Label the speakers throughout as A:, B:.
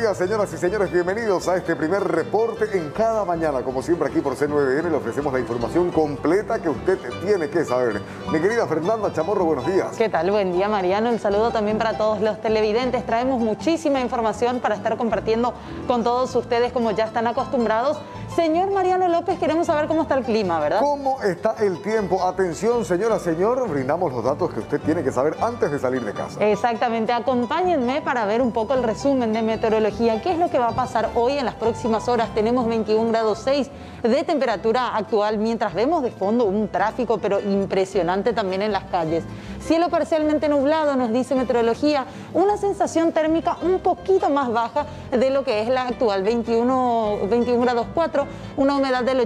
A: días, señoras y señores. Bienvenidos a este primer reporte en cada mañana. Como siempre, aquí por C9N le ofrecemos la información completa que usted tiene que saber. Mi querida Fernanda Chamorro, buenos días.
B: ¿Qué tal? Buen día, Mariano. El saludo también para todos los televidentes. Traemos muchísima información para estar compartiendo con todos ustedes, como ya están acostumbrados. Señor Mariano López, queremos saber cómo está el clima, ¿verdad?
A: ¿Cómo está el tiempo? Atención, señora, señor, brindamos los datos que usted tiene que saber antes de salir de casa.
B: Exactamente. Acompáñenme para ver un poco el resumen de meteorología. ¿Qué es lo que va a pasar hoy en las próximas horas? Tenemos 21 grados 6 de temperatura actual, mientras vemos de fondo un tráfico, pero impresionante también en las calles. Cielo parcialmente nublado, nos dice meteorología, una sensación térmica un poquito más baja de lo que es la actual, 21 grados 4, una humedad del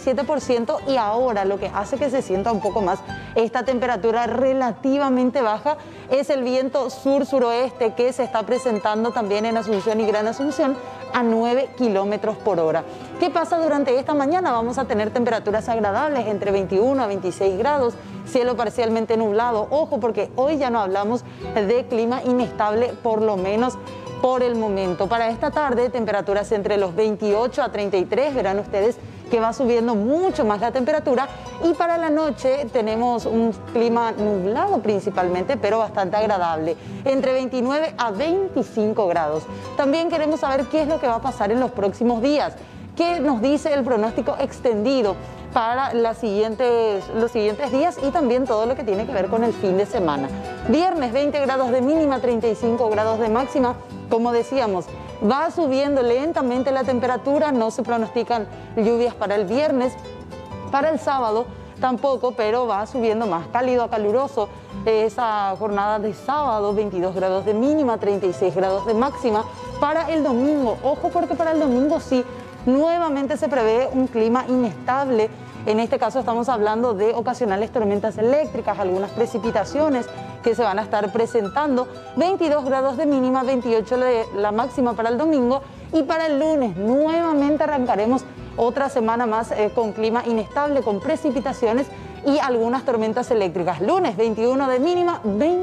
B: 87%, y ahora lo que hace que se sienta un poco más esta temperatura relativamente baja es el viento sur-suroeste que se está presentando también en Asunción y Gran Asunción a 9 kilómetros por hora. ¿Qué pasa durante esta mañana? Vamos a tener temperaturas agradables entre 21 a 26 grados, cielo parcialmente nublado. Ojo, porque hoy ya no hablamos de clima inestable, por lo menos por el momento. Para esta tarde, temperaturas entre los 28 a 33, verán ustedes que va subiendo mucho más la temperatura, y para la noche tenemos un clima nublado principalmente, pero bastante agradable, entre 29 a 25 grados. También queremos saber qué es lo que va a pasar en los próximos días. ¿Qué nos dice el pronóstico extendido para los siguientes días y también todo lo que tiene que ver con el fin de semana? Viernes 20 grados de mínima, 35 grados de máxima. Como decíamos, va subiendo lentamente la temperatura, no se pronostican lluvias para el viernes, para el sábado tampoco, pero va subiendo más cálido a caluroso. Esa jornada de sábado, 22 grados de mínima, 36 grados de máxima. Para el domingo, ojo, porque para el domingo sí, nuevamente se prevé un clima inestable. En este caso estamos hablando de ocasionales tormentas eléctricas, algunas precipitaciones que se van a estar presentando. 22 grados de mínima, 28 de la máxima para el domingo, y para el lunes nuevamente arrancaremos otra semana más con clima inestable, con precipitaciones y algunas tormentas eléctricas. Lunes 21 de mínima,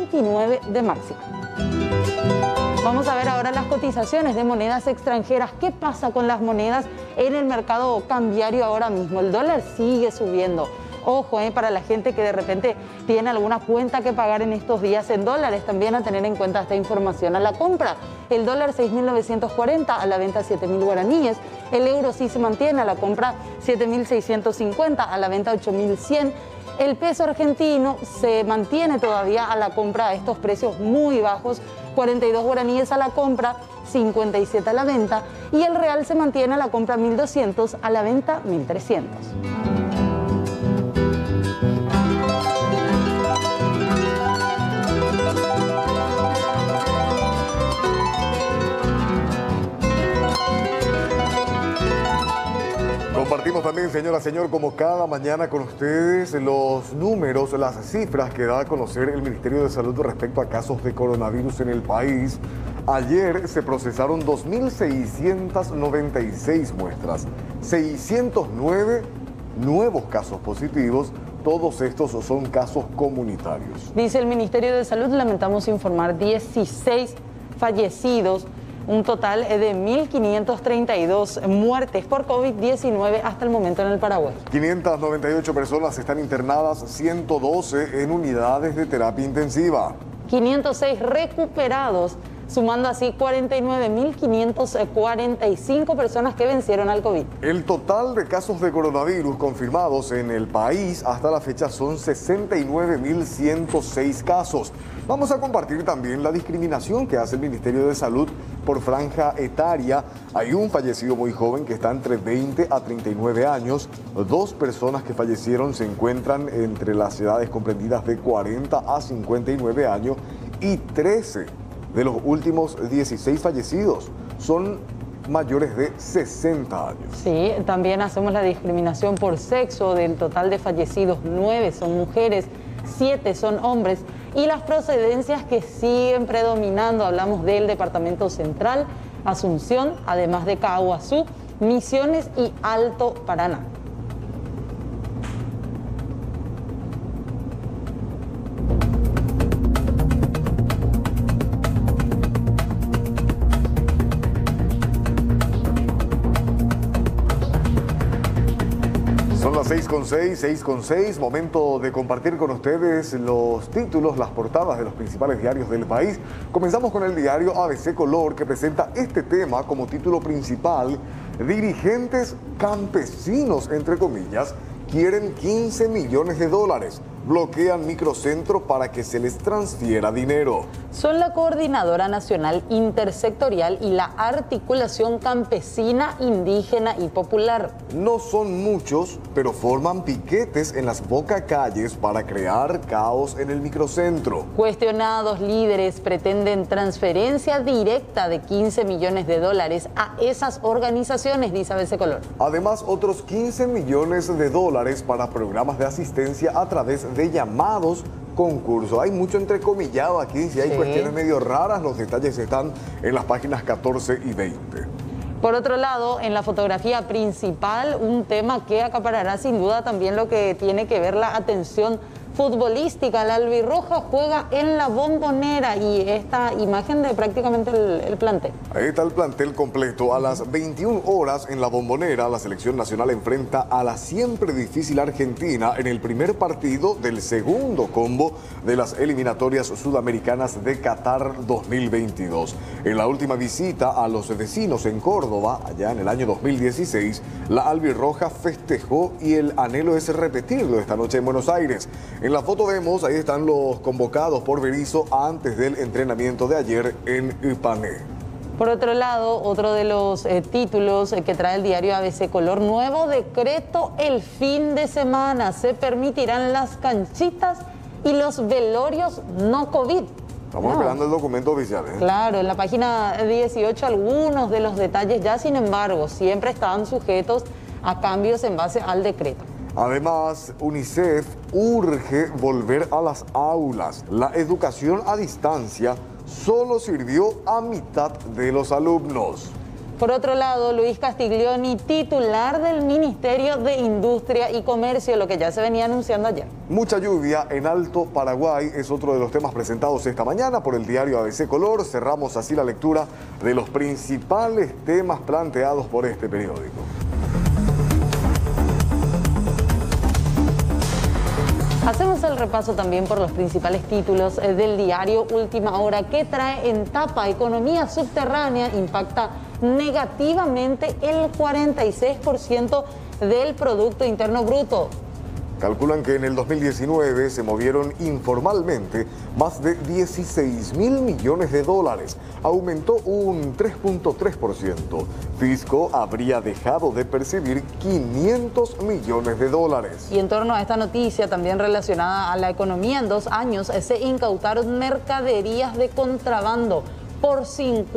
B: 29 de máxima. Vamos a ver ahora las cotizaciones de monedas extranjeras. ¿Qué pasa con las monedas en el mercado cambiario ahora mismo? El dólar sigue subiendo. Ojo, para la gente que de repente tiene alguna cuenta que pagar en estos días en dólares, también a tener en cuenta esta información. A la compra, el dólar 6.940, a la venta 7.000 guaraníes. El euro sí se mantiene, a la compra 7.650, a la venta 8.100. El peso argentino se mantiene todavía a la compra a estos precios muy bajos, 42 guaraníes a la compra, 57 a la venta, y el real se mantiene a la compra 1.200, a la venta 1.300.
A: Compartimos también, señora, señor, como cada mañana con ustedes, los números, las cifras que da a conocer el Ministerio de Salud respecto a casos de coronavirus en el país. Ayer se procesaron 2.696 muestras, 609 nuevos casos positivos. Todos estos son casos comunitarios.
B: Dice el Ministerio de Salud, lamentamos informar 16 fallecidos, un total de 1.532 muertes por COVID-19 hasta el momento en el Paraguay. 598
A: personas están internadas, 112 en unidades de terapia intensiva.
B: 506 recuperados, sumando así 49.545 personas que vencieron al COVID.
A: El total de casos de coronavirus confirmados en el país hasta la fecha son 69.106 casos. Vamos a compartir también la discriminación que hace el Ministerio de Salud por franja etaria. Hay un fallecido muy joven que está entre 20 a 39 años. 2 personas que fallecieron se encuentran entre las edades comprendidas de 40 a 59 años, y 13 de los últimos 16 fallecidos son mayores de 60 años.
B: Sí, también hacemos la discriminación por sexo. Del total de fallecidos, 9 son mujeres, 7 son hombres. Y las procedencias que siguen predominando, hablamos del Departamento Central, Asunción, además de Caaguazú, Misiones y Alto Paraná.
A: 6 con 6, momento de compartir con ustedes los títulos, las portadas de los principales diarios del país. Comenzamos con el diario ABC Color, que presenta este tema como título principal: dirigentes campesinos, entre comillas, quieren 15 millones de dólares. Bloquean microcentro para que se les transfiera dinero.
B: Son la Coordinadora Nacional Intersectorial y la Articulación Campesina, Indígena y Popular.
A: No son muchos, pero forman piquetes en las bocacalles para crear caos en el microcentro.
B: Cuestionados líderes pretenden transferencia directa de 15 millones de dólares a esas organizaciones, dice ABC Color.
A: Además, otros 15 millones de dólares para programas de asistencia a través de llamados concursos. Hay mucho entrecomillado aquí, si hay cuestiones medio raras, los detalles están en las páginas 14 y 20.
B: Por otro lado, en la fotografía principal, un tema que acaparará sin duda también lo que tiene que ver la atención futbolística. La albirroja juega en la Bombonera y esta imagen de prácticamente el plantel.
A: Ahí está el plantel completo. A las 21 horas en la Bombonera, la selección nacional enfrenta a la siempre difícil Argentina en el primer partido del segundo combo de las eliminatorias sudamericanas de Qatar 2022. En la última visita a los vecinos en Córdoba, allá en el año 2016, la albirroja festejó y el anhelo es repetirlo esta noche en Buenos Aires. En la foto vemos, ahí están los convocados por Berizzo antes del entrenamiento de ayer en Ipané.
B: Por otro lado, otro de los títulos que trae el diario ABC Color: nuevo decreto el fin de semana. Se permitirán las canchitas y los velorios no COVID.
A: Estamos esperando el documento oficial, ¿eh?
B: Claro, en la página 18 algunos de los detalles ya, sin embargo, siempre estaban sujetos a cambios en base al decreto.
A: Además, UNICEF urge volver a las aulas. La educación a distancia solo sirvió a mitad de los alumnos.
B: Por otro lado, Luis Castiglioni, titular del Ministerio de Industria y Comercio, lo que ya se venía anunciando ayer.
A: Mucha lluvia en Alto Paraguay es otro de los temas presentados esta mañana por el diario ABC Color. Cerramos así la lectura de los principales temas planteados por este periódico.
B: Hacemos el repaso también por los principales títulos del diario Última Hora, que trae en tapa: economía subterránea impacta negativamente el 46% del Producto Interno Bruto.
A: Calculan que en el 2019 se movieron informalmente más de 16 mil millones de dólares. Aumentó un 3.3%. Fisco habría dejado de percibir 500 millones de dólares.
B: Y en torno a esta noticia, también relacionada a la economía, en 2 años se incautaron mercaderías de contrabando por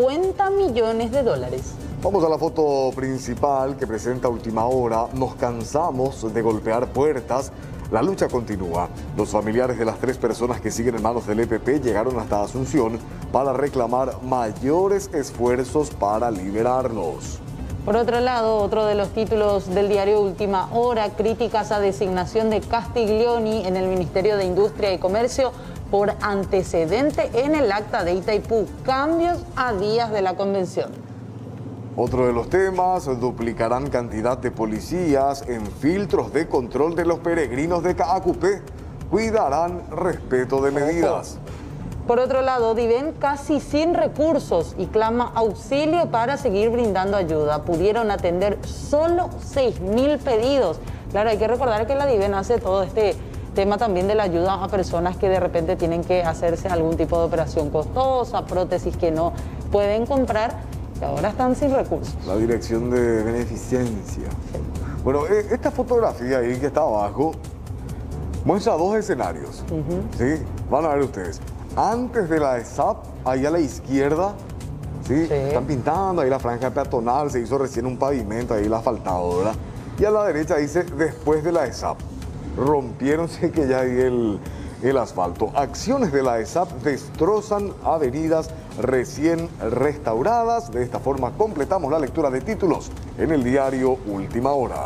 B: 50 millones de dólares.
A: Vamos a la foto principal que presenta Última Hora. Nos cansamos de golpear puertas. La lucha continúa. Los familiares de las 3 personas que siguen en manos del EPP llegaron hasta Asunción para reclamar mayores esfuerzos para liberarlos.
B: Por otro lado, otro de los títulos del diario Última Hora: críticas a designación de Castiglioni en el Ministerio de Industria y Comercio por antecedente en el acta de Itaipú. Cambios a días de la convención.
A: Otro de los temas: duplicarán cantidad de policías en filtros de control de los peregrinos de Caacupé. Cuidarán respeto de medidas.
B: Por otro lado, Diven casi sin recursos y clama auxilio para seguir brindando ayuda. Pudieron atender solo 6.000 pedidos. Claro, hay que recordar que la Diven hace todo este tema también de la ayuda a personas que de repente tienen que hacerse algún tipo de operación costosa, prótesis que no pueden comprar, que ahora están sin recursos.
A: La dirección de beneficencia. Sí. Bueno, esta fotografía ahí que está abajo muestra 2 escenarios. ¿Sí? Van a ver ustedes. Antes de la ESAP, ahí a la izquierda, ¿sí? Están pintando ahí la franja peatonal, se hizo recién un pavimento ahí, la asfaltado, ¿verdad? Y a la derecha dice después de la ESAP. Rompiéronse que ya hay el asfalto. Acciones de la ESAP destrozan avenidas recién restauradas. De esta forma completamos la lectura de títulos en el diario Última Hora.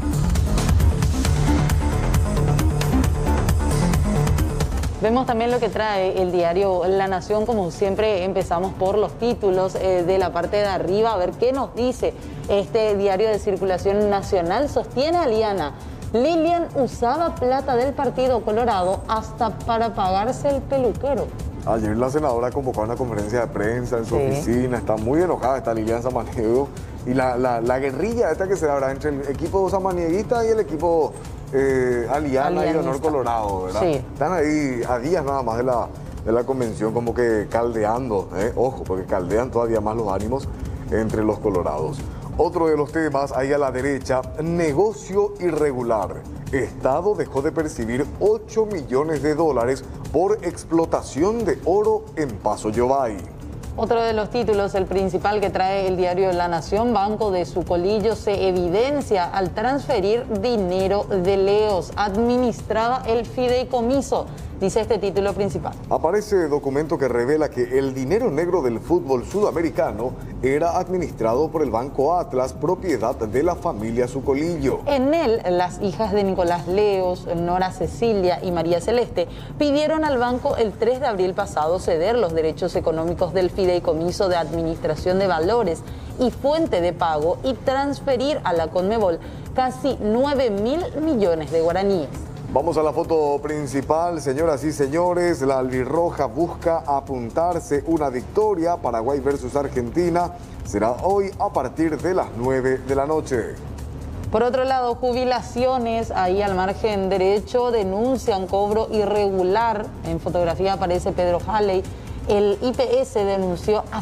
B: Vemos también lo que trae el diario La Nación. Como siempre, empezamos por los títulos de la parte de arriba, a ver qué nos dice este diario de circulación nacional. Sostiene Aliana: Lilian usaba plata del Partido Colorado hasta para pagarse el peluquero.
A: Ayer la senadora convocó a una conferencia de prensa en su oficina, está muy enojada, está Lilian Samaniego, y la guerrilla esta que se da entre el equipo samanieguista y el equipo Aliana y Honor Colorado, ¿verdad?
B: Sí.
A: Están ahí a días nada más de la convención como que caldeando, ojo, porque caldean todavía más los ánimos entre los colorados. Otro de los temas, ahí a la derecha, negocio irregular. Estado dejó de percibir 8 millones de dólares por explotación de oro en Paso Yobay.
B: Otro de los títulos, el principal que trae el diario La Nación, Banco de Sucolillo se evidencia al transferir dinero de Leos. Administraba el fideicomiso, dice este título principal.
A: Aparece documento que revela que el dinero negro del fútbol sudamericano era administrado por el Banco Atlas, propiedad de la familia Sucolillo.
B: En él, las hijas de Nicolás Leos, Nora Cecilia y María Celeste, pidieron al banco el 3 de abril pasado ceder los derechos económicos del fideicomiso de administración de valores y fuente de pago y transferir a la Conmebol casi 9.000 millones de guaraníes.
A: Vamos a la foto principal, señoras y señores. La albirroja busca apuntarse una victoria. Paraguay versus Argentina será hoy a partir de las 9 de la noche.
B: Por otro lado, jubilaciones, ahí al margen derecho, denuncian cobro irregular. En fotografía aparece Pedro Halley. El IPS denunció a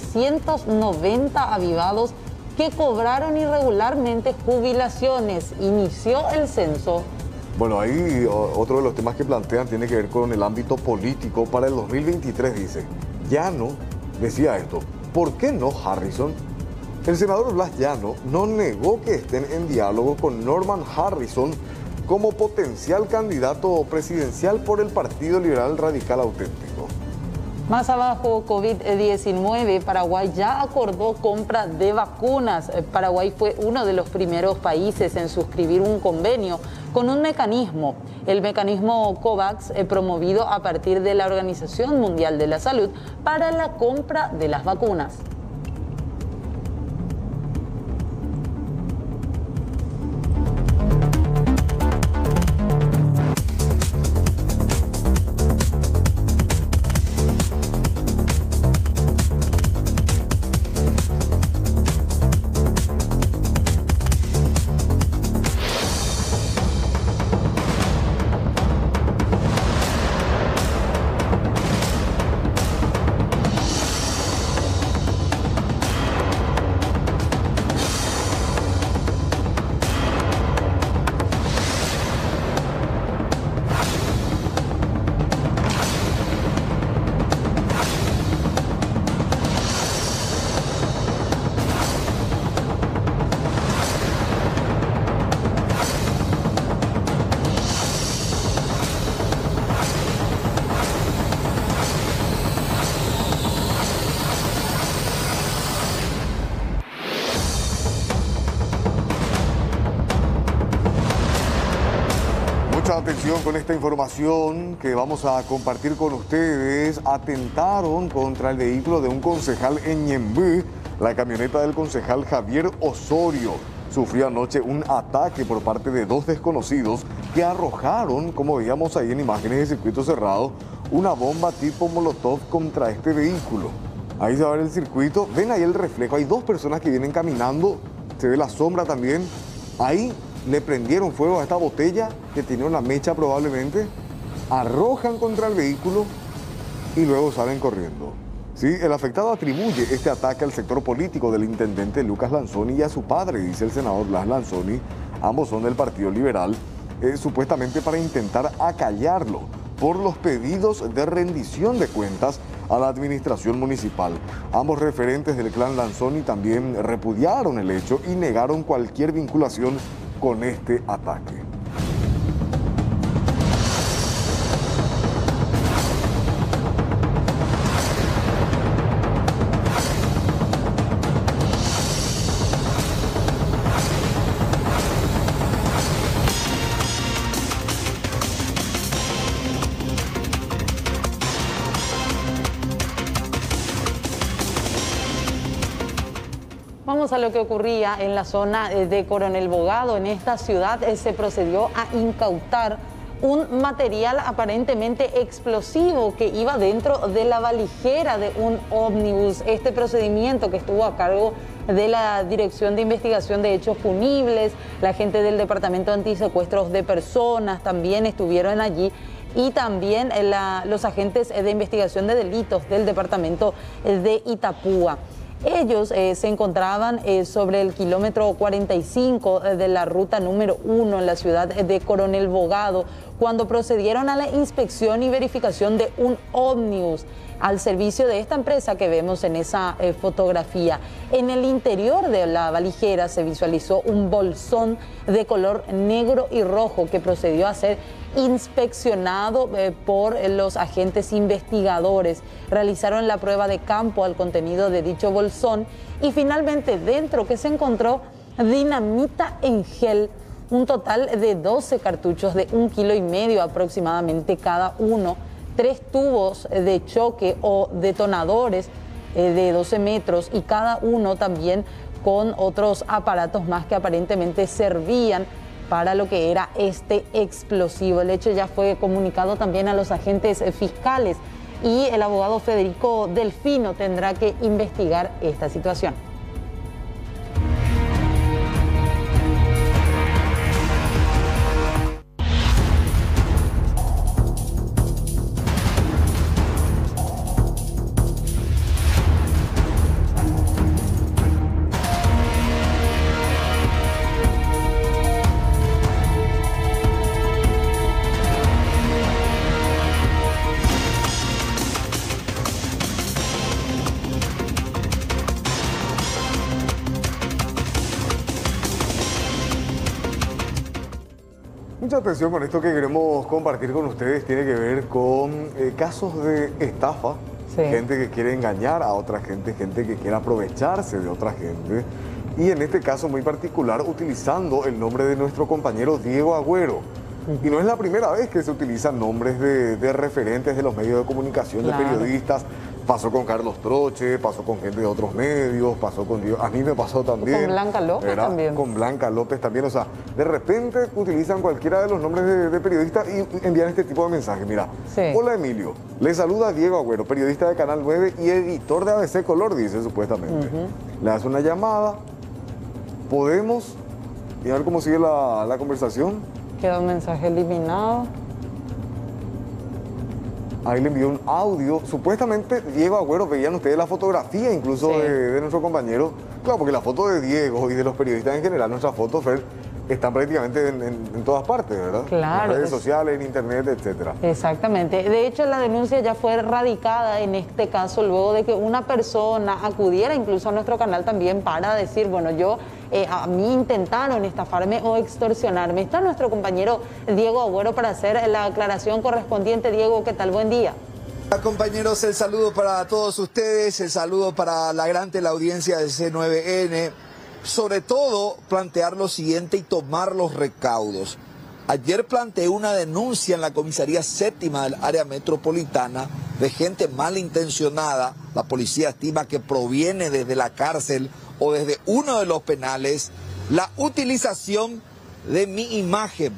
B: 790 avivados que cobraron irregularmente jubilaciones. Inició el censo.
A: Bueno, ahí otro de los temas que plantean tiene que ver con el ámbito político. Para el 2023 dice, Llano decía esto, ¿por qué no Harrison? El senador Blas Llano no negó que estén en diálogo con Norman Harrison como potencial candidato presidencial por el Partido Liberal Radical Auténtico.
B: Más abajo, COVID-19, Paraguay ya acordó compra de vacunas. Paraguay fue uno de los primeros países en suscribir un convenio con un mecanismo, el mecanismo COVAX, promovido a partir de la Organización Mundial de la Salud para la compra de las vacunas.
A: Atención con esta información que vamos a compartir con ustedes. Atentaron contra el vehículo de un concejal en Ñemby. La camioneta del concejal Javier Osorio sufrió anoche un ataque por parte de dos desconocidos que arrojaron, como veíamos ahí en imágenes de circuito cerrado, una bomba tipo Molotov contra este vehículo. Ahí se va a ver el circuito, ven ahí el reflejo, hay dos personas que vienen caminando, se ve la sombra también. Ahí le prendieron fuego a esta botella que tenía una mecha probablemente, arrojan contra el vehículo y luego salen corriendo. Sí, el afectado atribuye este ataque al sector político del intendente Lucas Lanzoni y a su padre, dice el senador Blas Lanzoni. Ambos son del Partido Liberal, supuestamente para intentar acallarlo por los pedidos de rendición de cuentas a la administración municipal. Ambos referentes del clan Lanzoni también repudiaron el hecho y negaron cualquier vinculación con este ataque.
B: Vamos a lo que ocurría en la zona de Coronel Bogado. En esta ciudad se procedió a incautar un material aparentemente explosivo que iba dentro de la valijera de un ómnibus. Este procedimiento que estuvo a cargo de la Dirección de Investigación de Hechos Punibles, la gente del Departamento de Antisecuestros de Personas también estuvieron allí, y también los agentes de investigación de delitos del Departamento de Itapúa. Ellos se encontraban sobre el kilómetro 45 de la ruta número 1 en la ciudad de Coronel Bogado cuando procedieron a la inspección y verificación de un ómnibus al servicio de esta empresa que vemos en esa fotografía. En el interior de la valijera se visualizó un bolsón de color negro y rojo que procedió a ser inspeccionado por los agentes investigadores. Realizaron la prueba de campo al contenido de dicho bolsón y finalmente dentro que se encontró dinamita en gel, un total de 12 cartuchos de 1,5 kilos aproximadamente cada uno, 3 tubos de choque o detonadores de 12 metros y cada uno también con otros aparatos más que aparentemente servían para lo que era este explosivo. El hecho ya fue comunicado también a los agentes fiscales y el abogado Federico Delfino tendrá que investigar esta situación.
A: Mucha atención con esto que queremos compartir con ustedes. Tiene que ver con casos de estafa, sí. Gente que quiere engañar a otra gente, gente que quiere aprovecharse de otra gente. Y en este caso muy particular utilizando el nombre de nuestro compañero Diego Agüero. Y no es la primera vez que se utilizan nombres de referentes de los medios de comunicación, claro, de periodistas. Pasó con Carlos Troche, pasó con gente de otros medios, pasó con Diego, a mí me pasó también.
B: Con Blanca López también.
A: Con Blanca López también, o sea, de repente utilizan cualquiera de los nombres de periodistas y envían este tipo de mensajes. Mira, sí. Hola Emilio, le saluda Diego Agüero, periodista de Canal 9 y editor de ABC Color, dice supuestamente. Le hace una llamada, podemos, y a ver cómo sigue la conversación.
B: Queda un mensaje eliminado.
A: Ahí le envió un audio. Supuestamente Diego Agüero, veían ustedes la fotografía incluso sí. de nuestro compañero. Claro, porque la foto de Diego y de los periodistas en general, nuestras fotos, Fer, están prácticamente en todas partes, ¿verdad?
B: Claro.
A: En redes sociales, en internet, etcétera.
B: Exactamente. De hecho, la denuncia ya fue radicada en este caso luego de que una persona acudiera incluso a nuestro canal también para decir, bueno, a mí intentaron estafarme o extorsionarme. Está nuestro compañero Diego Agüero para hacer la aclaración correspondiente. Diego, ¿qué tal? Buen día.
C: Hola compañeros, el saludo para todos ustedes, el saludo para la gran teleaudiencia del C9N. Sobre todo, plantear lo siguiente y tomar los recaudos. Ayer planteé una denuncia en la comisaría séptima del área metropolitana de gente malintencionada. La policía estima que proviene desde la cárcel o desde uno de los penales, la utilización de mi imagen,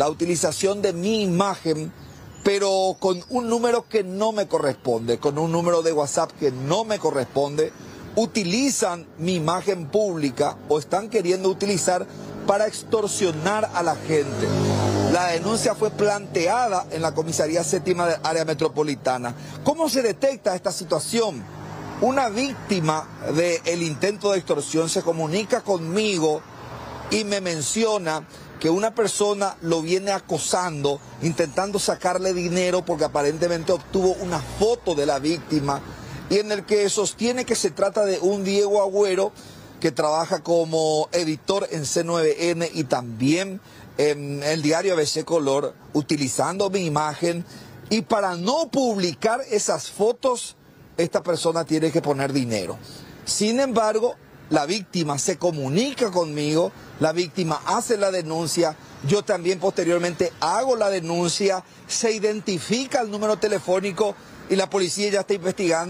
C: pero con un número que no me corresponde, con un número de WhatsApp que no me corresponde. Utilizan mi imagen pública o están queriendo utilizar para extorsionar a la gente. La denuncia fue planteada en la comisaría séptima del área metropolitana. ¿Cómo se detecta esta situación? Una víctima del intento de extorsión se comunica conmigo y me menciona que una persona lo viene acosando, intentando sacarle dinero porque aparentemente obtuvo una foto de la víctima y en el que sostiene que se trata de un Diego Agüero que trabaja como editor en C9N y también en el diario ABC Color, utilizando mi imagen, y para no publicar esas fotos, esta persona tiene que poner dinero. Sin embargo, la víctima se comunica conmigo, la víctima hace la denuncia, yo también posteriormente hago la denuncia, se identifica el número telefónico y la policía ya está investigando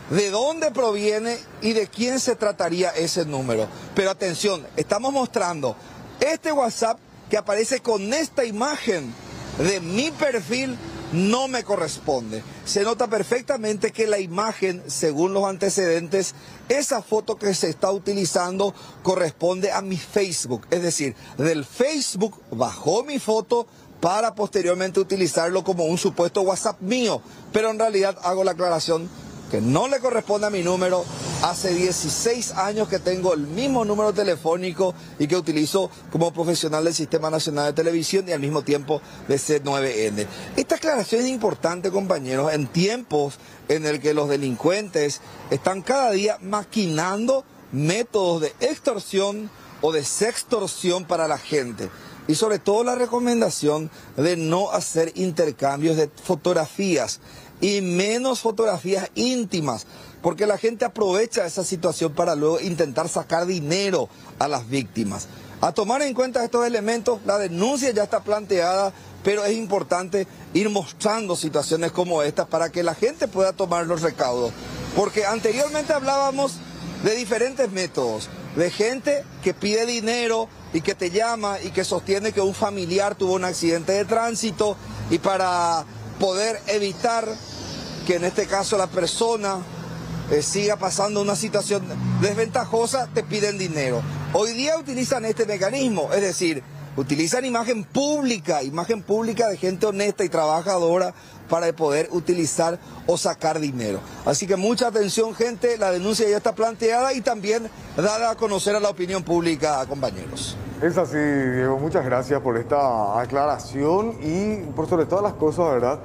C: de dónde proviene y de quién se trataría ese número. Pero atención, estamos mostrando este WhatsApp que aparece con esta imagen de mi perfil, no me corresponde. Se nota perfectamente que la imagen, según los antecedentes, esa foto que se está utilizando corresponde a mi Facebook. Es decir, del Facebook bajó mi foto para posteriormente utilizarlo como un supuesto WhatsApp mío. Pero en realidad hago la aclaración que no le corresponde a mi número. Hace 16 años que tengo el mismo número telefónico y que utilizo como profesional del Sistema Nacional de Televisión y al mismo tiempo de C9N. Esta aclaración es importante, compañeros, en tiempos en el que los delincuentes están cada día maquinando métodos de extorsión o de sextorsión para la gente. Y sobre todo la recomendación de no hacer intercambios de fotografías y menos fotografías íntimas, porque la gente aprovecha esa situación para luego intentar sacar dinero a las víctimas. A tomar en cuenta estos elementos, la denuncia ya está planteada, pero es importante ir mostrando situaciones como estas para que la gente pueda tomar los recaudos. Porque anteriormente hablábamos de diferentes métodos, de gente que pide dinero y que te llama y que sostiene que un familiar tuvo un accidente de tránsito y para poder evitar que en este caso la persona siga pasando una situación desventajosa, te piden dinero. Hoy día utilizan este mecanismo, es decir, utilizan imagen pública de gente honesta y trabajadora para poder utilizar o sacar dinero. Así que mucha atención, gente, la denuncia ya está planteada y también dada a conocer a la opinión pública, compañeros.
A: Es así, Diego, muchas gracias por esta aclaración y por sobre todas las cosas, ¿verdad?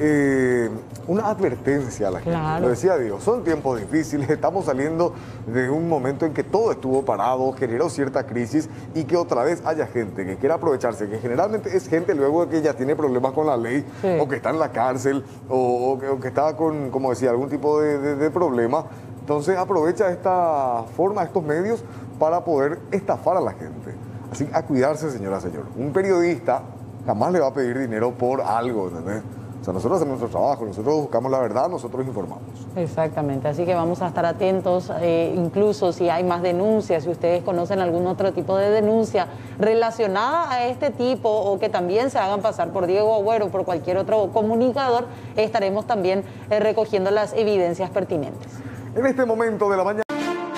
A: Una advertencia a la gente.
B: Claro.
A: Lo decía Diego, son tiempos difíciles, estamos saliendo de un momento en que todo estuvo parado, generó cierta crisis y que otra vez haya gente que quiera aprovecharse, que generalmente es gente luego de que ya tiene problemas con la ley, sí, o que está en la cárcel o que está con, como decía, algún tipo de problema. Entonces aprovecha esta forma, estos medios para poder estafar a la gente. Así que a cuidarse, señora, señor. Un periodista jamás le va a pedir dinero por algo, ¿entendés? O sea, nosotros hacemos nuestro trabajo, nosotros buscamos la verdad, nosotros informamos.
B: Exactamente, así que vamos a estar atentos, incluso si hay más denuncias, si ustedes conocen algún otro tipo de denuncia relacionada a este tipo o que también se hagan pasar por Diego Agüero o por cualquier otro comunicador, estaremos también recogiendo las evidencias pertinentes.
A: En este momento de la mañana...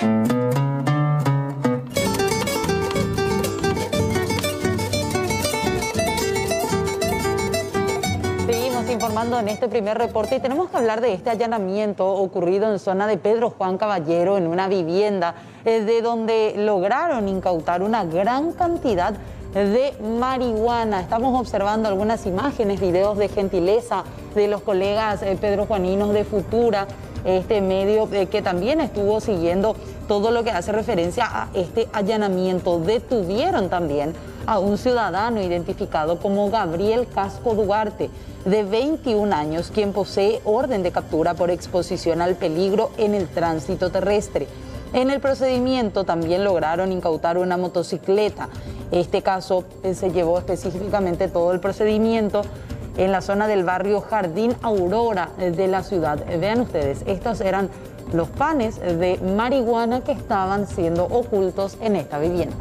B: Informando en este primer reporte y tenemos que hablar de este allanamiento ocurrido en zona de Pedro Juan Caballero en una vivienda de donde lograron incautar una gran cantidad de marihuana. Estamos observando algunas imágenes, videos de gentileza de los colegas pedrojuaninos de Futura, este medio que también estuvo siguiendo todo lo que hace referencia a este allanamiento. Detuvieron también a un ciudadano identificado como Gabriel Casco Duarte, de 21 años, quien posee orden de captura por exposición al peligro en el tránsito terrestre. En el procedimiento también lograron incautar una motocicleta. Este caso se llevó específicamente todo el procedimiento en la zona del barrio Jardín Aurora de la ciudad. Vean ustedes, estos eran los panes de marihuana que estaban siendo ocultos en esta vivienda.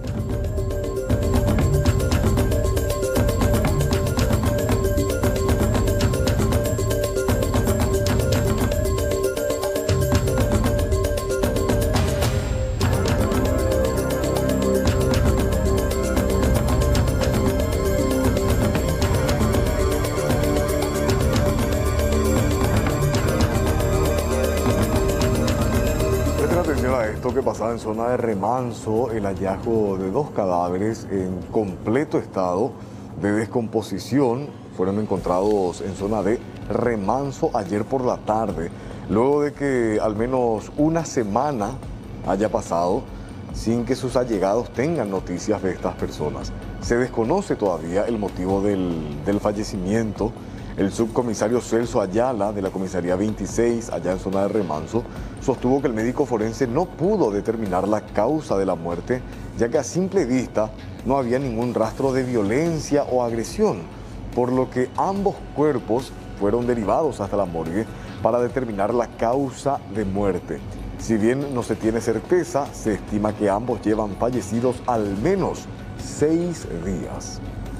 A: Que pasaba en zona de Remanso, el hallazgo de 2 cadáveres en completo estado de descomposición fueron encontrados en zona de Remanso ayer por la tarde, luego de que al menos una semana haya pasado sin que sus allegados tengan noticias de estas personas. Se desconoce todavía el motivo del fallecimiento. El subcomisario Celso Ayala, de la comisaría 26, allá en zona de Remanso, sostuvo que el médico forense no pudo determinar la causa de la muerte, ya que a simple vista no había ningún rastro de violencia o agresión, por lo que ambos cuerpos fueron derivados hasta la morgue para determinar la causa de muerte. Si bien no se tiene certeza, se estima que ambos llevan fallecidos al menos 6 días.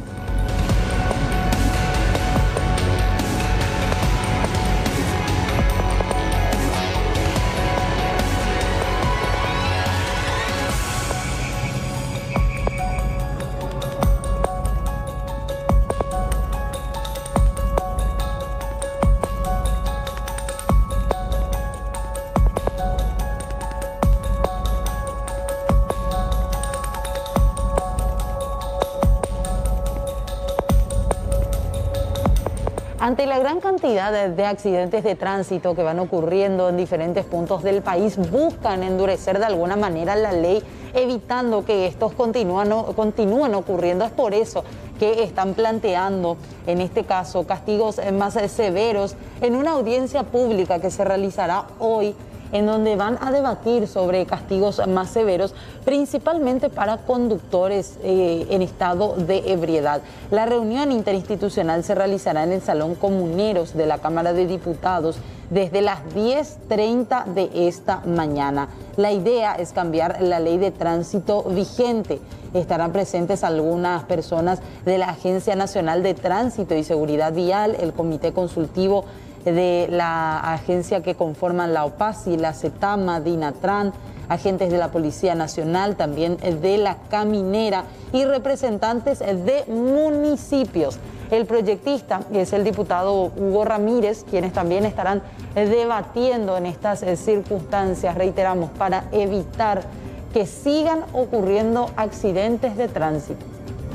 B: Ante la gran cantidad de accidentes de tránsito que van ocurriendo en diferentes puntos del país, buscan endurecer de alguna manera la ley, evitando que estos continúen ocurriendo. Es por eso que están planteando, en este caso, castigos más severos en una audiencia pública que se realizará hoy, en donde van a debatir sobre castigos más severos, principalmente para conductores en estado de ebriedad. La reunión interinstitucional se realizará en el Salón Comuneros de la Cámara de Diputados desde las 10:30 de esta mañana. La idea es cambiar la ley de tránsito vigente. Estarán presentes algunas personas de la Agencia Nacional de Tránsito y Seguridad Vial, el Comité Consultivo de la agencia que conforman la OPASI, la CETAMA, DINATRAN, agentes de la Policía Nacional, también de la Caminera y representantes de municipios. El proyectista es el diputado Hugo Ramírez, quienes también estarán debatiendo en estas circunstancias, reiteramos, para evitar que sigan ocurriendo accidentes de tránsito.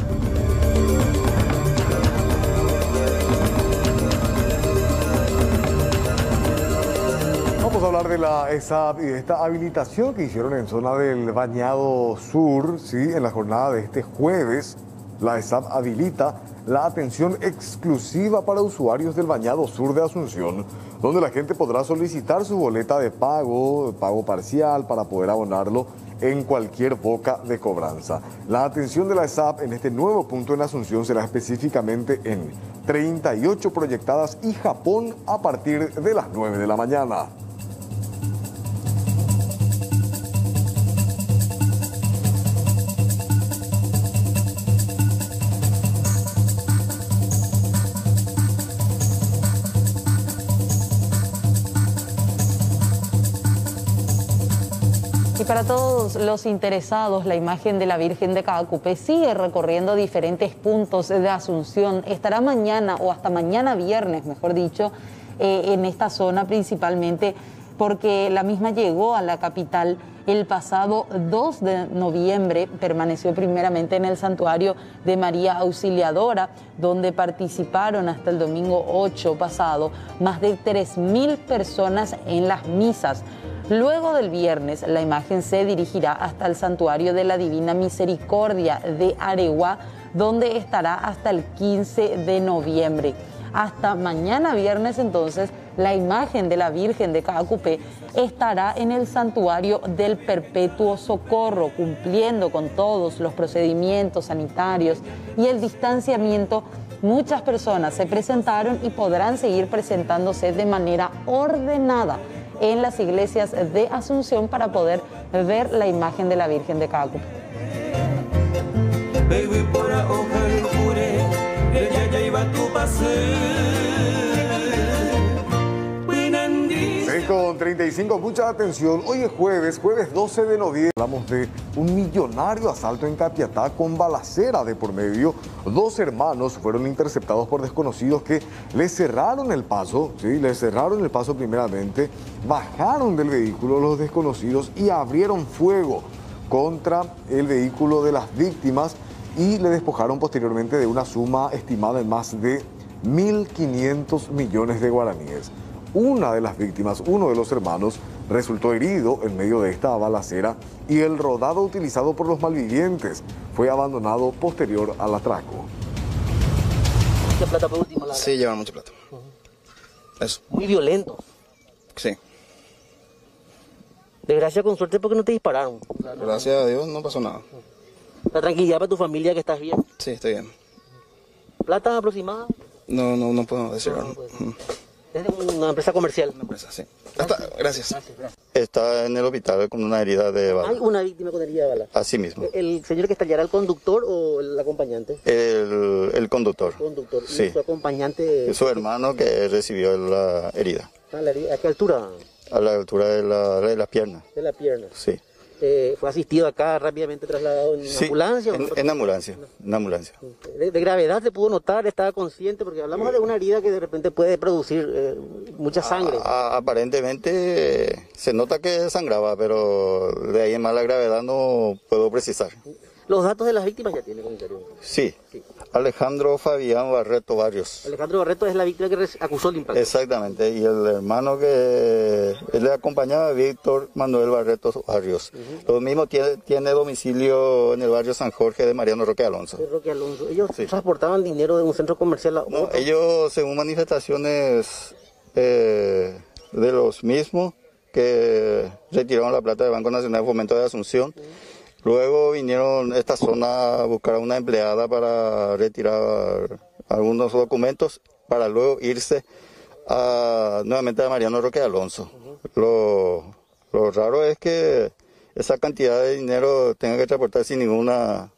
A: Vamos a hablar de la ESAP y de esta habilitación que hicieron en zona del Bañado Sur, ¿sí? En la jornada de este jueves, la ESAP habilita la atención exclusiva para usuarios del Bañado Sur de Asunción, donde la gente podrá solicitar su boleta de pago parcial, para poder abonarlo en cualquier boca de cobranza. La atención de la ESAP en este nuevo punto en Asunción será específicamente en 38 proyectadas y Japón a partir de las 9 de la mañana.
B: Y para todos los interesados, la imagen de la Virgen de Caacupé sigue recorriendo diferentes puntos de Asunción. Estará mañana o hasta mañana viernes, mejor dicho, en esta zona principalmente porque la misma llegó a la capital el pasado 2 de noviembre. Permaneció primeramente en el santuario de María Auxiliadora, donde participaron hasta el domingo 8 pasado más de 3.000 personas en las misas. Luego del viernes, la imagen se dirigirá hasta el Santuario de la Divina Misericordia de Areguá, donde estará hasta el 15 de noviembre. Hasta mañana viernes, entonces, la imagen de la Virgen de Caacupé estará en el Santuario del Perpetuo Socorro, cumpliendo con todos los procedimientos sanitarios y el distanciamiento. Muchas personas se presentaron y podrán seguir presentándose de manera ordenada en las iglesias de Asunción para poder ver la imagen de la Virgen de Caacupé.
A: 6:35, mucha atención. Hoy es jueves 12 de noviembre. Hablamos de un millonario asalto en Capiatá con balacera de por medio. 2 hermanos fueron interceptados por desconocidos que les cerraron el paso, ¿sí? Les cerraron el paso primeramente, bajaron del vehículo los desconocidos y abrieron fuego contra el vehículo de las víctimas y le despojaron posteriormente de una suma estimada en más de 1.500 millones de guaraníes. Una de las víctimas, uno de los hermanos, resultó herido en medio de esta balacera y el rodado utilizado por los malvivientes fue abandonado posterior al atraco.
D: ¿Mucha plata por último?
E: Sí, llevan mucha plata. Eso.
D: Muy violento.
E: Sí.
D: Desgracia con suerte porque no te dispararon.
E: Gracias a Dios no pasó nada.
D: La tranquilidad para tu familia que estás bien.
E: Sí, estoy bien.
D: ¿Plata aproximada?
E: No puedo decirlo.
D: No, pues. Es de una empresa comercial.
E: Una empresa, sí. Gracias. Está en el hospital con una herida de bala.
D: ¿Hay una víctima con herida de bala?
E: Así mismo.
D: ¿El señor que estallará el conductor o el acompañante?
E: El conductor.
D: Conductor. ¿Y
E: Sí.
D: su acompañante?
E: Su hermano que recibió la herida.
D: ¿A qué altura?
E: A la altura de la pierna.
D: De la pierna.
E: Sí.
D: ¿Fue asistido acá, rápidamente trasladado en
E: Sí,
D: ambulancia?
E: en ambulancia. En ambulancia.
D: De gravedad se pudo notar, estaba consciente, porque hablamos de una herida que de repente puede producir mucha sangre.
E: Aparentemente se nota que sangraba, pero de ahí en más la gravedad no puedo precisar.
D: Los datos de las víctimas ya tiene, comisario.
E: Sí. Alejandro Fabián Barreto Barrios.
D: Alejandro Barreto es la víctima que acusó el impacto.
E: Exactamente, y el hermano que le acompañaba, Víctor Manuel Barreto Barrios. Lo mismo tiene domicilio en el barrio San Jorge de Mariano Roque Alonso.
D: De Roque Alonso. Ellos
E: Sí.
D: transportaban dinero de un centro comercial a
E: No,
D: otro.
E: ellos, según manifestaciones de los mismos, que retiraron la plata del Banco Nacional de Fomento de Asunción, luego vinieron a esta zona a buscar a una empleada para retirar algunos documentos, para luego irse nuevamente a Mariano Roque Alonso. Lo raro es que esa cantidad de dinero tenga que transportar sin ninguna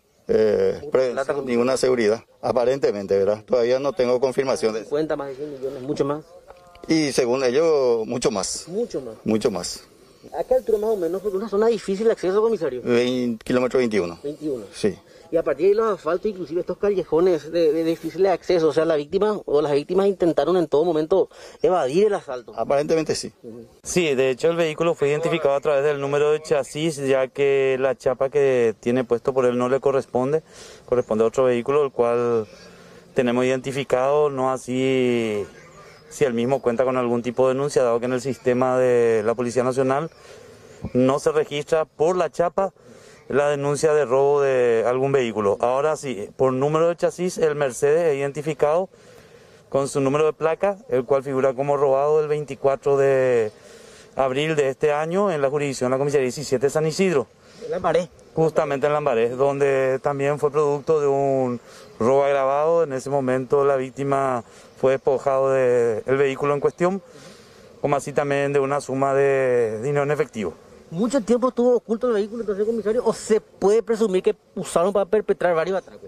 E: ninguna seguridad, aparentemente, ¿verdad? Todavía no tengo confirmación de eso.
D: 50, más de 100 millones, mucho más.
E: Y según ellos, mucho más,
D: Mucho más.
E: mucho más.
D: ¿A qué altura más o menos? Porque es una zona difícil de acceso, comisario.
E: Kilómetro 21.
D: 21.
E: Sí.
D: Y a partir de ahí los asfaltos, inclusive estos callejones de difícil acceso, o sea, la víctima o las víctimas intentaron en todo momento evadir el asalto.
E: Aparentemente sí.
F: Sí, de hecho el vehículo fue identificado a través del número de chasis, ya que la chapa que tiene puesto por él no le corresponde, corresponde a otro vehículo, el cual tenemos identificado, no así si el mismo cuenta con algún tipo de denuncia, dado que en el sistema de la Policía Nacional no se registra por la chapa la denuncia de robo de algún vehículo. Ahora sí, por número de chasis, el Mercedes es identificado con su número de placa, el cual figura como robado el 24 de abril de este año en la jurisdicción de la comisaría 17 de San Isidro.
D: En Lambaré.
F: Justamente en Lambaré, donde también fue producto de un robo agravado. En ese momento la víctima fue despojado del vehículo en cuestión, como así también de una suma de dinero en efectivo.
D: ¿Mucho tiempo estuvo oculto el vehículo, entonces, comisario? ¿O se puede presumir que usaron para perpetrar varios atracos?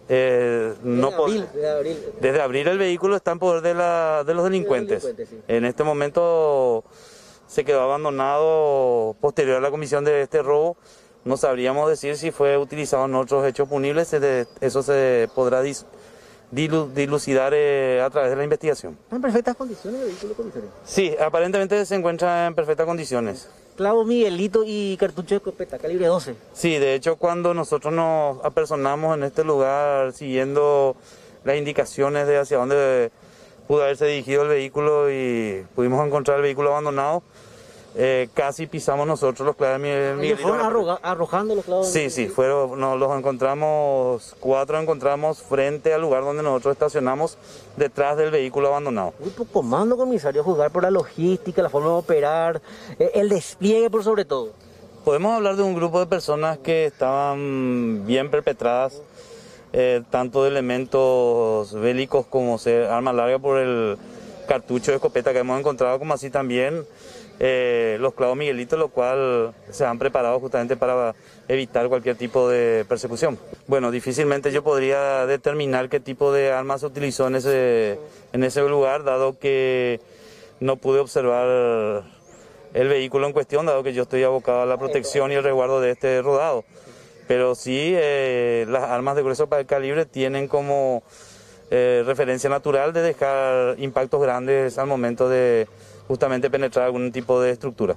F: No
D: Desde abril.
F: Desde abril el vehículo está en poder de los delincuentes.
D: Sí.
F: En este momento se quedó abandonado posterior a la comisión de este robo. No sabríamos decir si fue utilizado en otros hechos punibles. Eso se podrá dilucidar a través de la investigación.
D: ¿Está en perfectas condiciones el vehículo, comisario?
F: Sí, aparentemente se encuentra en perfectas condiciones.
D: Clavo, Miguelito y cartucho de escopeta, calibre 12.
F: Sí, de hecho cuando nosotros nos apersonamos en este lugar siguiendo las indicaciones de hacia dónde pudo haberse dirigido el vehículo y pudimos encontrar el vehículo abandonado, casi pisamos nosotros los clavos de
D: Ellos fueron arrojando los clavos.
F: Sí, los encontramos, 4 encontramos frente al lugar donde nosotros estacionamos, detrás del vehículo abandonado.
D: Grupo comando, comisario, a juzgar por la logística, la forma de operar, el despliegue por sobre todo.
F: Podemos hablar de un grupo de personas que estaban bien perpetradas, tanto de elementos bélicos como armas largas por el cartucho de escopeta que hemos encontrado, como así también los clavos Miguelito, lo cual se han preparado justamente para evitar cualquier tipo de persecución. Bueno, difícilmente yo podría determinar qué tipo de arma se utilizó en ese lugar, dado que no pude observar el vehículo en cuestión, dado que yo estoy abocado a la protección y el resguardo de este rodado. Pero sí, las armas de grueso calibre tienen como referencia natural de dejar impactos grandes al momento de justamente penetrar algún tipo de estructura.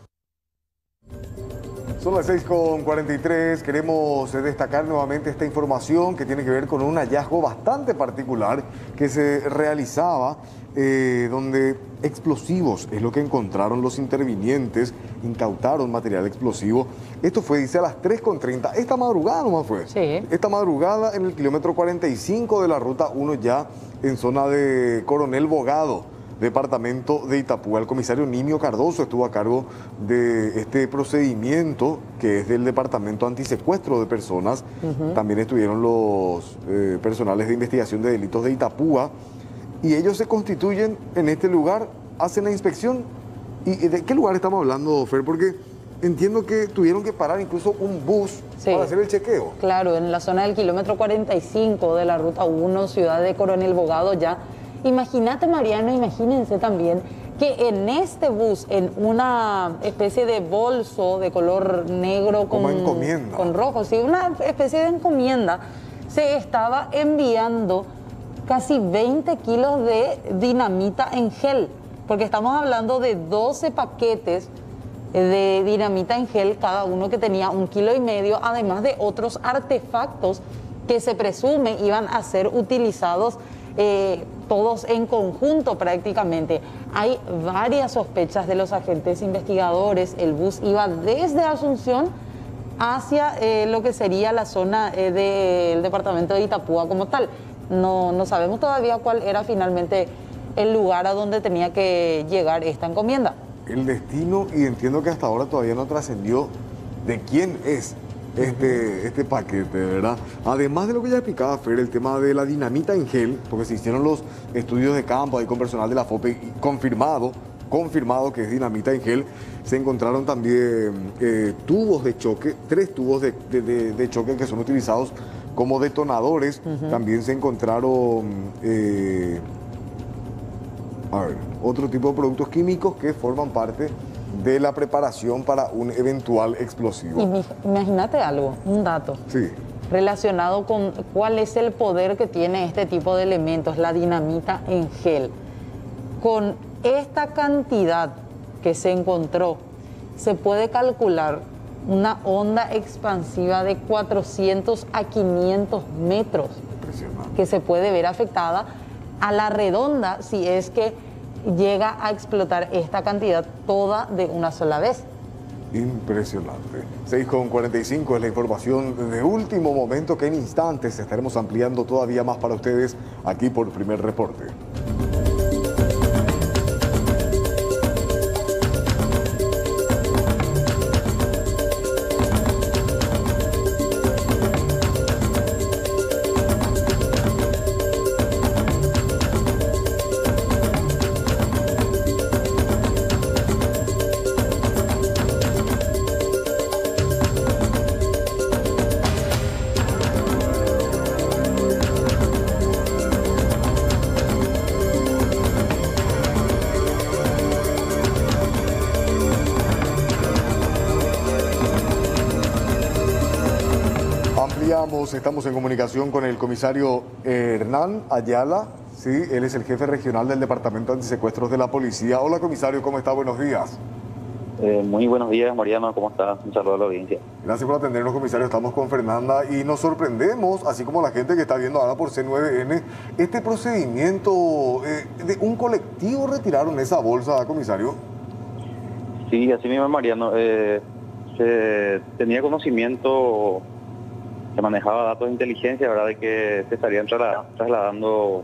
A: Son las 6:43, queremos destacar nuevamente esta información que tiene que ver con un hallazgo bastante particular que se realizaba, donde explosivos es lo que encontraron los intervinientes, incautaron material explosivo. Esto fue, dice, a las 3:30, esta madrugada nomás fue.
B: Sí.
A: Esta madrugada en el kilómetro 45 de la ruta 1 ya en zona de Coronel Bogado, departamento de Itapúa. El comisario Nimio Cardoso estuvo a cargo de este procedimiento que es del departamento antisecuestro de personas. También estuvieron los personales de investigación de delitos de Itapúa y ellos se constituyen en este lugar hacen la inspección. ¿Y de qué lugar estamos hablando, Fer? Porque entiendo que tuvieron que parar incluso un bus para hacer el chequeo.
B: Claro, en la zona del kilómetro 45 de la ruta 1, ciudad de Coronel Bogado ya. Imagínate, Mariano, imagínense también que en este bus, en una especie de bolso de color negro con rojo, sí, una especie de encomienda, se estaba enviando casi 20 kilos de dinamita en gel, porque estamos hablando de 12 paquetes de dinamita en gel, cada uno que tenía 1,5 kilos, además de otros artefactos que se presume iban a ser utilizados todos en conjunto prácticamente. Hay varias sospechas de los agentes investigadores. El bus iba desde Asunción hacia lo que sería la zona del departamento de Itapúa como tal. No sabemos todavía cuál era finalmente el lugar a donde tenía que llegar esta encomienda. El destino, y entiendo que hasta ahora todavía no trascendió de quién es este paquete, ¿verdad? Además de lo que ya explicaba Fer, el tema de la dinamita en gel, porque se hicieron los estudios de campo ahí con personal de la FOPE y confirmado que es dinamita en gel. Se encontraron también tubos de choque, 3 tubos de choque que son utilizados como detonadores. También se encontraron otro tipo de productos químicos que forman parte de la preparación para un eventual explosivo. Imagínate algo, un dato relacionado con cuál es el poder que tiene este tipo de elementos, la dinamita en gel. Con esta cantidad que se encontró, se puede calcular una onda expansiva de 400 a 500 metros que se puede ver afectada a la redonda si es que llega a explotar esta cantidad toda de una sola vez. Impresionante. 6:45 es la información de último momento que en instantes estaremos ampliando todavía más para ustedes aquí por Primer Reporte. Estamos en comunicación con el comisario Hernán Ayala, sí, él es el jefe regional del Departamento de Antisecuestros de la Policía. Hola, comisario, ¿cómo está? Buenos días.
G: Muy buenos días, Mariano, ¿cómo está? Un saludo a la audiencia.
A: Gracias por atendernos, comisario. Estamos con Fernanda y nos sorprendemos, así como la gente que está viendo ahora por C9N, este procedimiento de un colectivo. ¿Retiraron esa bolsa, comisario?
G: Sí, así mismo, Mariano. Se tenía conocimiento, se manejaba datos de inteligencia, ¿verdad?, de que se estarían trasladando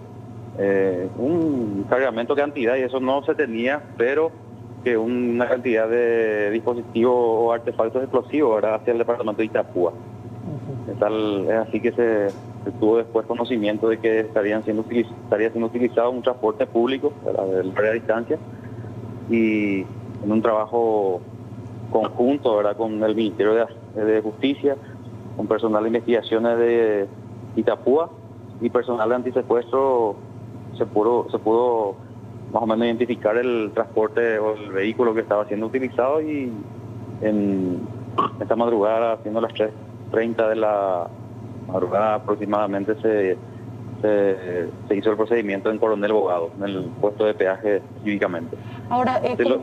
G: un cargamento de cantidad, y eso no se tenía, pero que una cantidad de dispositivos o artefactos explosivos, ¿verdad?, hacia el departamento de Itapúa. Es así que se tuvo después conocimiento de que estaría siendo utilizado un transporte público de larga distancia, y en un trabajo conjunto, ¿verdad?, con el Ministerio de Justicia, con personal de investigaciones de Itapúa y personal de antisecuestro, se pudo más o menos identificar el transporte o el vehículo que estaba siendo utilizado, y en esta madrugada, siendo las 3:30 de la madrugada aproximadamente, se hizo el procedimiento en Coronel Bogado, en el puesto de peaje cívicamente. Ahora,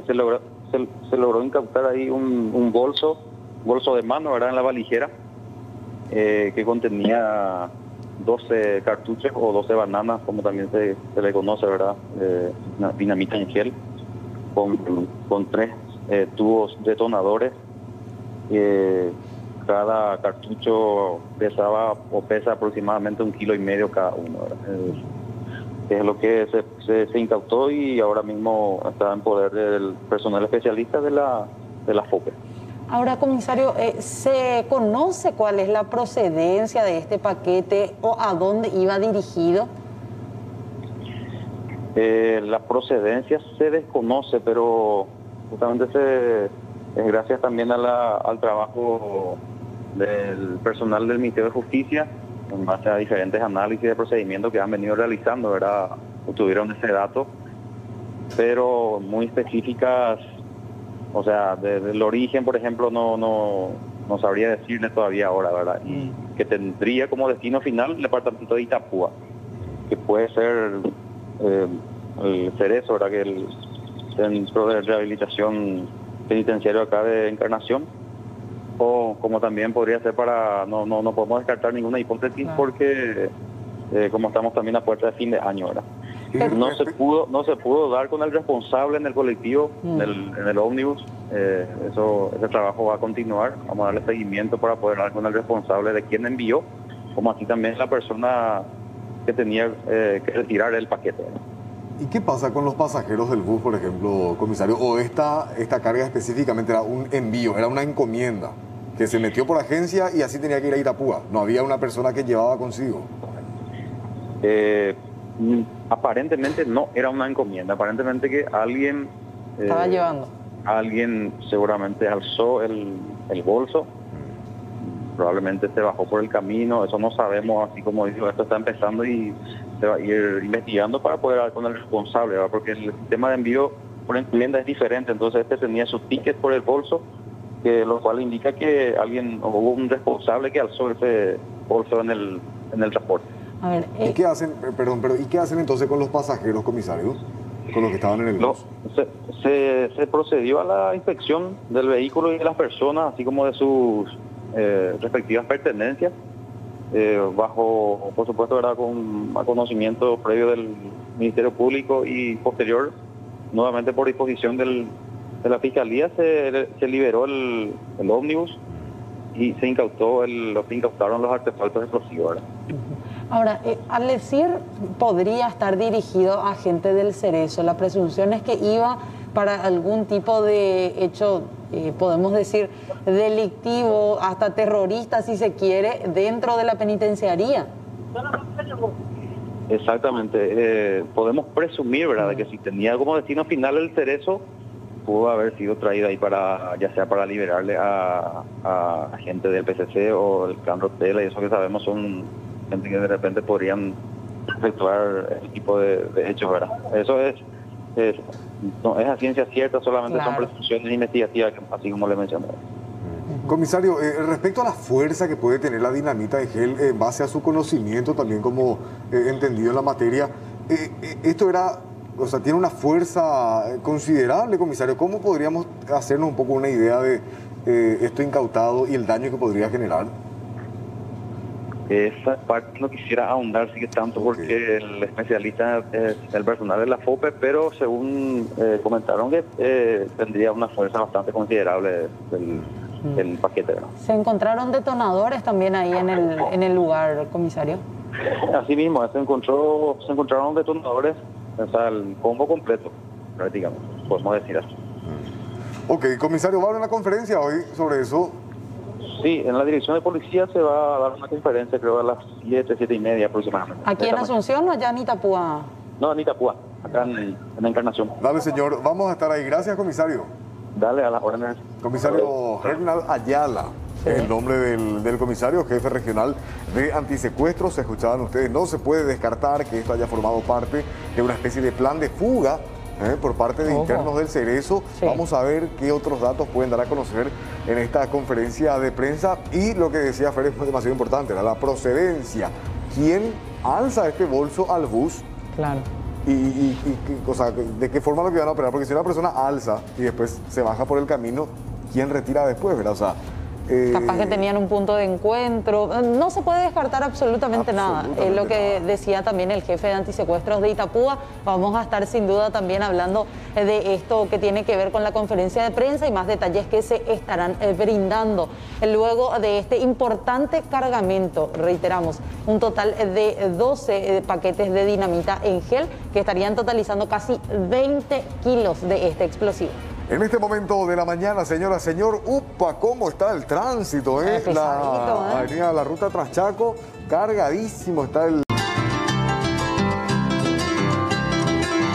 G: se logró incautar ahí un bolso de mano, ¿verdad?, en la valijera, que contenía 12 cartuchos o 12 bananas, como también se le conoce, ¿verdad?, dinamita en gel, con 3 tubos detonadores. Cada cartucho pesa aproximadamente 1,5 kilos cada uno, ¿verdad? Es lo que se incautó, y ahora mismo está en poder del personal especialista de la FOPE. Ahora, comisario, ¿se conoce cuál es la procedencia de este paquete o a dónde iba dirigido? La procedencia se desconoce, pero justamente es gracias también al trabajo del personal del Ministerio de Justicia, en base a diferentes análisis de procedimientos que han venido realizando, ¿verdad? Obtuvieron ese dato, pero muy específicas, o sea, del origen, por ejemplo, no sabría decirle todavía ahora, ¿verdad? Y que tendría como destino final el departamento de Itapúa, que puede ser el Cerezo, ¿verdad? Que el Centro de Rehabilitación Penitenciario acá de Encarnación, o como también podría ser para, no podemos descartar ninguna hipótesis, claro, porque como estamos también a puerta de fin de año, ¿verdad? No se pudo dar con el responsable en el colectivo, en el ómnibus. Ese trabajo va a continuar. Vamos a darle seguimiento para poder dar con el responsable de quien envió, como así también la persona que tenía que retirar el paquete, ¿verdad?
A: ¿Y qué pasa con los pasajeros del bus, por ejemplo, comisario? ¿O esta carga específicamente era un envío, era una encomienda que se metió por agencia y así tenía que ir a Itapúa? ¿No había una persona que llevaba consigo?
G: Aparentemente no era una encomienda. Aparentemente que alguien...
B: estaba llevando.
G: Alguien seguramente alzó el bolso. Probablemente se bajó por el camino. Eso no sabemos, así como dijo, esto está empezando y se va a ir investigando para poder hablar con el responsable, ¿verdad? Porque el sistema de envío por encomienda es diferente. Entonces este tenía su ticket por el bolso, lo cual indica que hubo un responsable que alzó ese bolso en el transporte.
B: A ver,
A: ¿Y qué hacen, ¿y qué hacen entonces con los pasajeros, comisario? Con los que estaban en el bus.
G: Se procedió a la inspección del vehículo y de las personas, así como de sus respectivas pertenencias, bajo, por supuesto, ¿verdad?, con conocimiento previo del Ministerio Público, y posterior, nuevamente por disposición de la Fiscalía, se liberó el ómnibus y se incautaron los artefactos explosivos, ¿verdad?
B: Ahora, al decir podría estar dirigido a gente del Cerezo, la presunción es que iba para algún tipo de hecho, podemos decir, delictivo, hasta terrorista, si se quiere, dentro de la penitenciaría.
G: Exactamente. Podemos presumir, ¿verdad?, de que si tenía como destino final el Cerezo, pudo haber sido traída ahí ya sea para liberarle a gente del PCC o el Clan Rotela, y eso que sabemos son gente que de repente podrían efectuar ese tipo de hechos, ¿verdad? Eso no es a ciencia cierta, solamente claro, son presunciones investigativas, así como le mencioné.
A: Comisario, respecto a la fuerza que puede tener la dinamita de gel, en base a su conocimiento también como entendido en la materia, esto tiene una fuerza considerable, comisario. ¿Cómo podríamos hacernos un poco una idea de esto incautado y el daño que podría generar?
G: Esa parte no quisiera ahondar sí que tanto, porque el especialista es el personal de la FOPE, pero según comentaron que tendría una fuerza bastante considerable del paquete, ¿no?
B: ¿Se encontraron detonadores también ahí en el lugar, comisario?
G: Así mismo, se encontraron detonadores, o sea, el combo completo, prácticamente, podemos decir así.
A: Ok, comisario, ¿va a haber una conferencia hoy sobre eso?
G: Sí, en la dirección de policía se va a dar una conferencia, creo a las 7:30 aproximadamente.
B: ¿Aquí en Asunción o allá en Itapúa?
G: No, en Itapúa, acá en Encarnación.
A: Dale, señor, vamos a estar ahí. Gracias, comisario.
G: Dale, a las órdenes.
A: Comisario Hernán Ayala, sí, el nombre del comisario, jefe regional de antisecuestros. Se escuchaban ustedes, no se puede descartar que esto haya formado parte de una especie de plan de fuga por parte de internos del Cerezo. Sí. Vamos a ver qué otros datos pueden dar a conocer en esta conferencia de prensa. Y lo que decía Fer es demasiado importante, la procedencia. ¿Quién alza este bolso al bus?
B: Claro.
A: O sea, ¿de qué forma lo que van a operar? Porque si una persona alza y después se baja por el camino, ¿quién retira después, verdad? O sea,
B: capaz que tenían un punto de encuentro. No se puede descartar absolutamente nada. Es lo que decía también el jefe de antisecuestros de Itapúa. Vamos a estar sin duda también hablando de esto que tiene que ver con la conferencia de prensa y más detalles que se estarán brindando luego de este importante cargamento. Reiteramos, un total de 12 paquetes de dinamita en gel que estarían totalizando casi 20 kilos de este explosivo.
A: En este momento de la mañana, señora, señor, ¡upa! ¿Cómo está el tránsito? La avenida, la ruta Transchaco, cargadísimo está el...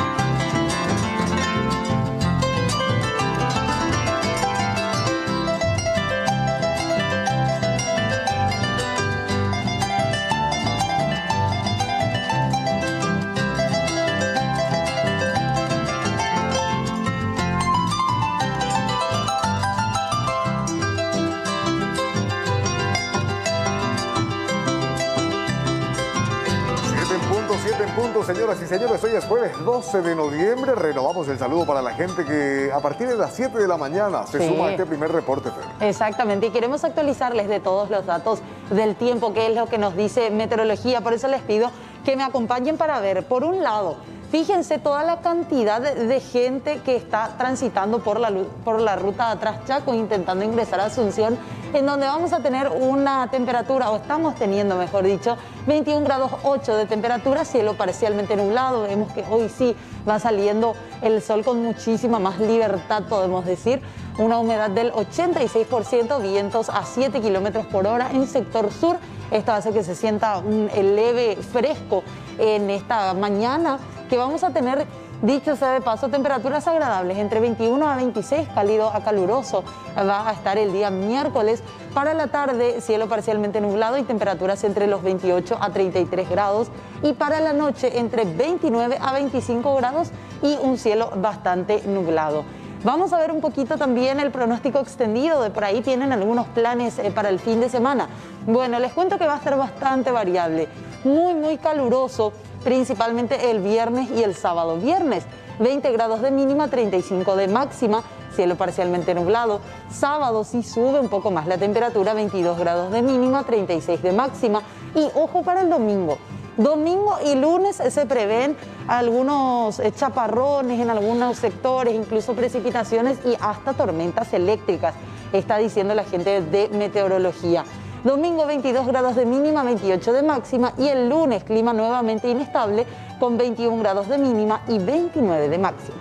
A: 7 en punto, señoras y señores. Hoy es jueves 12 de noviembre. Renovamos el saludo para la gente que a partir de las 7 de la mañana se suma a este primer reporte, Fer.
B: Exactamente, y queremos actualizarles de todos los datos del tiempo, que es lo que nos dice meteorología. Por eso les pido que me acompañen para ver, por un lado, fíjense toda la cantidad de gente que está transitando por la ruta Atrás Chaco, intentando ingresar a Asunción, en donde vamos a tener una temperatura, o estamos teniendo, mejor dicho, 21 grados 8 de temperatura, cielo parcialmente nublado. Vemos que hoy sí va saliendo el sol con muchísima más libertad, podemos decir. Una humedad del 86%, vientos a 7 kilómetros por hora en sector sur. Esto hace que se sienta un leve fresco en esta mañana, que vamos a tener, dicho sea de paso, temperaturas agradables, entre 21 a 26, cálido a caluroso. Va a estar el día miércoles. Para la tarde, cielo parcialmente nublado y temperaturas entre los 28 a 33 grados. Y para la noche, entre 29 a 25 grados y un cielo bastante nublado. Vamos a ver un poquito también el pronóstico extendido. De por ahí tienen algunos planes para el fin de semana. Bueno, les cuento que va a estar bastante variable. Muy caluroso, principalmente el viernes y el sábado. Viernes, 20 grados de mínima, 35 de máxima, cielo parcialmente nublado. Sábado sí sube un poco más la temperatura, 22 grados de mínima, 36 de máxima. Y ojo para el domingo. Domingo y lunes se prevén algunos chaparrones en algunos sectores, incluso precipitaciones y hasta tormentas eléctricas, está diciendo la gente de meteorología. Domingo 22 grados de mínima, 28 de máxima, y el lunes clima nuevamente inestable con 21 grados de mínima y 29 de máxima.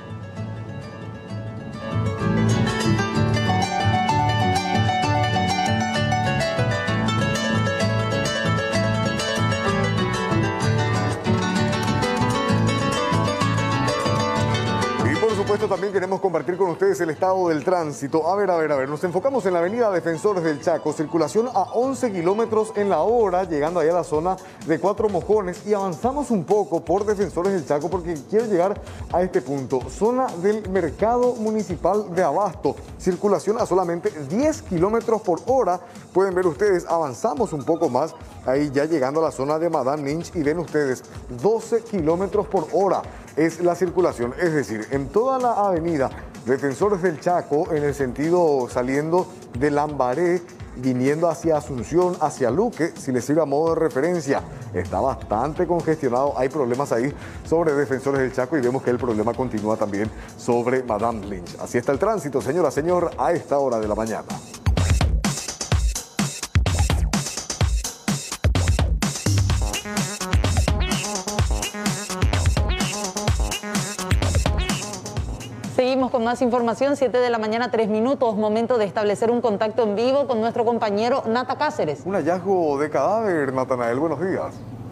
A: También queremos compartir con ustedes el estado del tránsito. A ver, nos enfocamos en la avenida Defensores del Chaco, circulación a 11 kilómetros en la hora, llegando ahí a la zona de Cuatro Mojones, y avanzamos un poco por Defensores del Chaco porque quiero llegar a este punto. Zona del Mercado Municipal de Abasto, circulación a solamente 10 kilómetros por hora. Pueden ver ustedes, avanzamos un poco más, ahí ya llegando a la zona de Madame Lynch, y ven ustedes, 12 kilómetros por hora es la circulación, es decir, en toda la avenida Defensores del Chaco, en el sentido saliendo de Lambaré, viniendo hacia Asunción, hacia Luque, si les sirve a modo de referencia, está bastante congestionado. Hay problemas ahí sobre Defensores del Chaco y vemos que el problema continúa también sobre Madame Lynch. Así está el tránsito, señora, señor, a esta hora de la mañana.
B: Seguimos con más información, 7 de la mañana, 3 minutos, momento de establecer un contacto en vivo con nuestro compañero Nata Cáceres.
A: Un hallazgo de cadáver, Natanael, buenos días.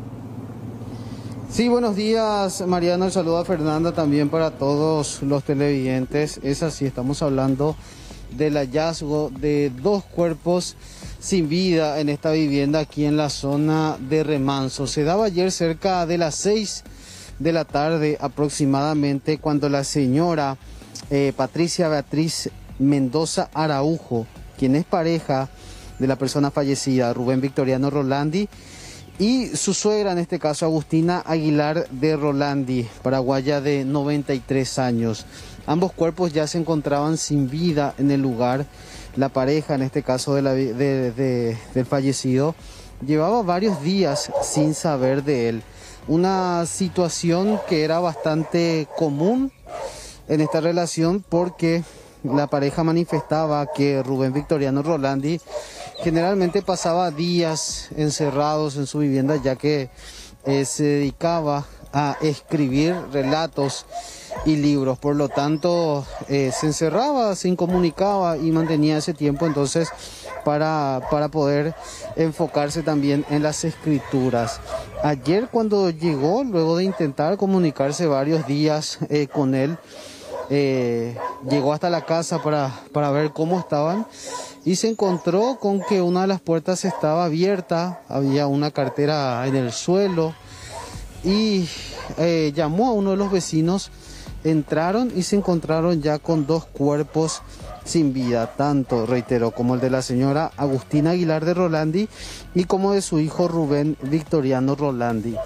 H: Sí, buenos días, Mariano, el saludo a Fernanda también para todos los televidentes. Es así, estamos hablando del hallazgo de 2 cuerpos sin vida en esta vivienda aquí en la zona de Remanso. Se daba ayer cerca de las 6 de la tarde aproximadamente, cuando la señora Patricia Beatriz Mendoza Araujo, quien es pareja de la persona fallecida, Rubén Victoriano Rolandi, y su suegra, en este caso Agustina Aguilar de Rolandi, paraguaya de 93 años. Ambos cuerpos ya se encontraban sin vida en el lugar. La pareja, en este caso del fallecido, llevaba varios días sin saber de él. Una situación que era bastante común en esta relación, porque la pareja manifestaba que Rubén Victoriano Rolandi generalmente pasaba días encerrados en su vivienda, ya que se dedicaba a escribir relatos y libros. Por lo tanto, se encerraba, se incomunicaba y mantenía ese tiempo entonces para poder enfocarse también en las escrituras. Ayer, cuando llegó, luego de intentar comunicarse varios días con él, llegó hasta la casa para ver cómo estaban, y se encontró con que una de las puertas estaba abierta, había una cartera en el suelo, y llamó a uno de los vecinos. Entraron y se encontraron ya con 2 cuerpos sin vida, tanto, reitero, como el de la señora Agustina Aguilar de Rolandi y como de su hijo Rubén Victoriano Rolandi.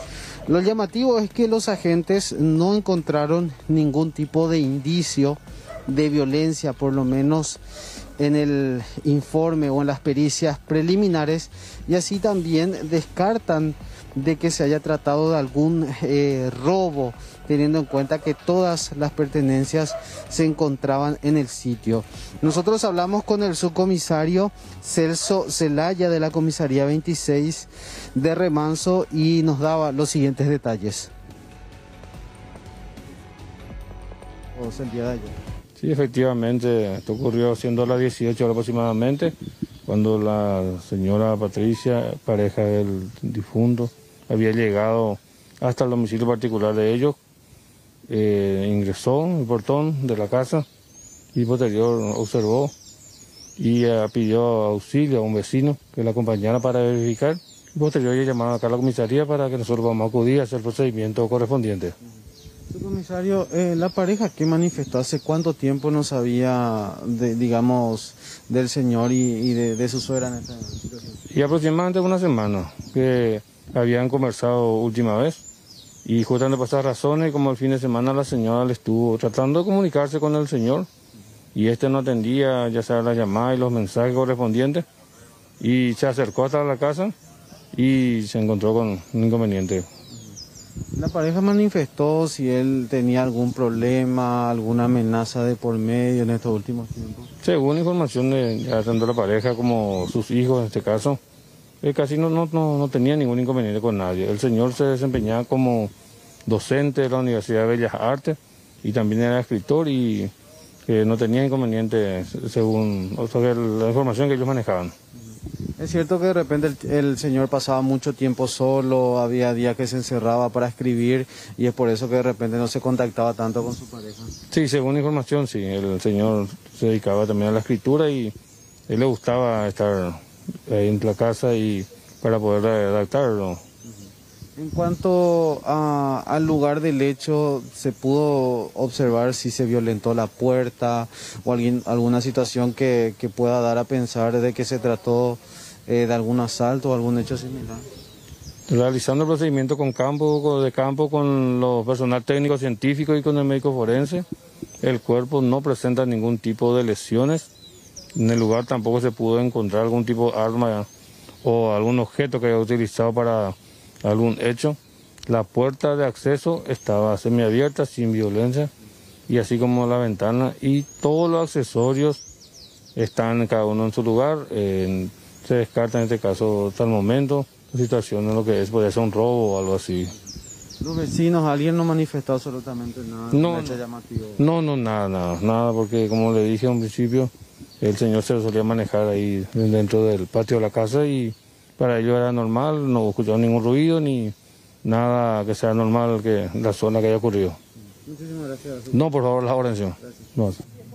H: Lo llamativo es que los agentes no encontraron ningún tipo de indicio de violencia, por lo menos en el informe o en las pericias preliminares, y así también descartan de que se haya tratado de algún robo, teniendo en cuenta que todas las pertenencias se encontraban en el sitio. Nosotros hablamos con el subcomisario Celso Zelaya de la comisaría 26 de Remanso y nos daba los siguientes detalles. El día de ayer.
I: Sí, efectivamente, esto ocurrió siendo las 18 horas aproximadamente, cuando la señora Patricia, pareja del difunto, había llegado hasta el domicilio particular de ellos, ingresó en el portón de la casa y posterior observó y pidió auxilio a un vecino que la acompañara para verificar. Y posterior ella llamaba acá a la comisaría para que nosotros vamos a acudir a hacer el procedimiento correspondiente.
H: Comisario, la pareja que manifestó, ¿hace cuánto tiempo no sabía, digamos, del señor y de su suegra en esta situación?
I: Y aproximadamente una semana que habían conversado última vez y justamente por esas razones, como el fin de semana la señora le estuvo tratando de comunicarse con el señor y este no atendía ya sea las llamadas y los mensajes correspondientes y se acercó hasta la casa y se encontró con un inconveniente.
H: ¿La pareja manifestó si él tenía algún problema, alguna amenaza de por medio en estos últimos tiempos?
I: Según información de ya tanto la pareja como sus hijos en este caso, casi no tenía ningún inconveniente con nadie. El señor se desempeñaba como docente de la Universidad de Bellas Artes y también era escritor y no tenía inconveniente según la información que ellos manejaban.
H: Es cierto que de repente el señor pasaba mucho tiempo solo, había días que se encerraba para escribir y es por eso que de repente no se contactaba tanto con su pareja.
I: Sí, según información, sí, el señor se dedicaba también a la escritura y a él le gustaba estar ahí en la casa y para poder redactarlo.
H: En cuanto al lugar del hecho, ¿se pudo observar si se violentó la puerta o alguna situación que pueda dar a pensar de que se trató de algún asalto o algún hecho similar?
I: Realizando el procedimiento de campo con los personal técnico científico y con el médico forense, el cuerpo no presenta ningún tipo de lesiones. En el lugar tampoco se pudo encontrar algún tipo de arma o algún objeto que haya utilizado para algún hecho. La puerta de acceso estaba semiabierta, sin violencia, y así como la ventana y todos los accesorios están cada uno en su lugar. Se descarta en este caso hasta el momento la situación en lo que podría ser un robo o algo así.
H: ¿Los vecinos, alguien no manifestó absolutamente nada?
I: Nada, porque como le dije a un principio, el señor se lo solía manejar ahí dentro del patio de la casa y para ellos era normal, no escucharon ningún ruido ni nada que sea normal que la zona que haya ocurrido.
H: Muchísimas gracias.
I: No, por favor, la oración. No.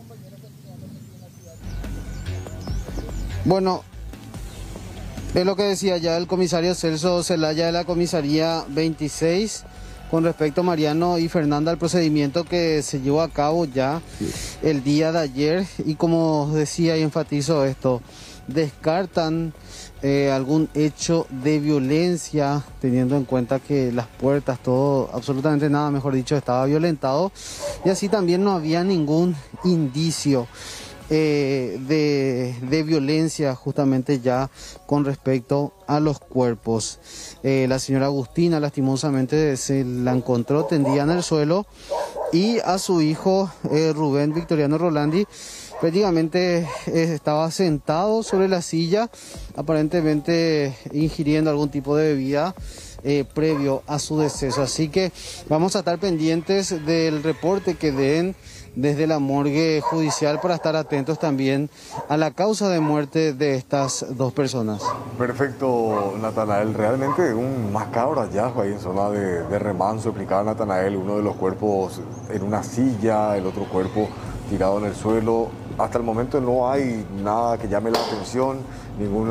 H: Bueno, es lo que decía ya el comisario Celso Zelaya de la comisaría 26 con respecto a Mariano y Fernanda, al procedimiento que se llevó a cabo ya el día de ayer y como decía y enfatizo esto, descartan algún hecho de violencia, teniendo en cuenta que las puertas, todo, absolutamente nada, mejor dicho, estaba violentado y así también no había ningún indicio de violencia justamente ya con respecto a los cuerpos. La señora Agustina lastimosamente se la encontró tendida en el suelo y a su hijo Rubén Victoriano Rolandi prácticamente estaba sentado sobre la silla, aparentemente ingiriendo algún tipo de bebida previo a su deceso. Así que vamos a estar pendientes del reporte que den desde la morgue judicial para estar atentos también a la causa de muerte de estas dos personas.
A: Perfecto, Natanael. Realmente un macabro hallazgo ahí en zona de Remanso, explicaba Natanael, uno de los cuerpos en una silla, el otro cuerpo tirado en el suelo. Hasta el momento no hay nada que llame la atención, ningún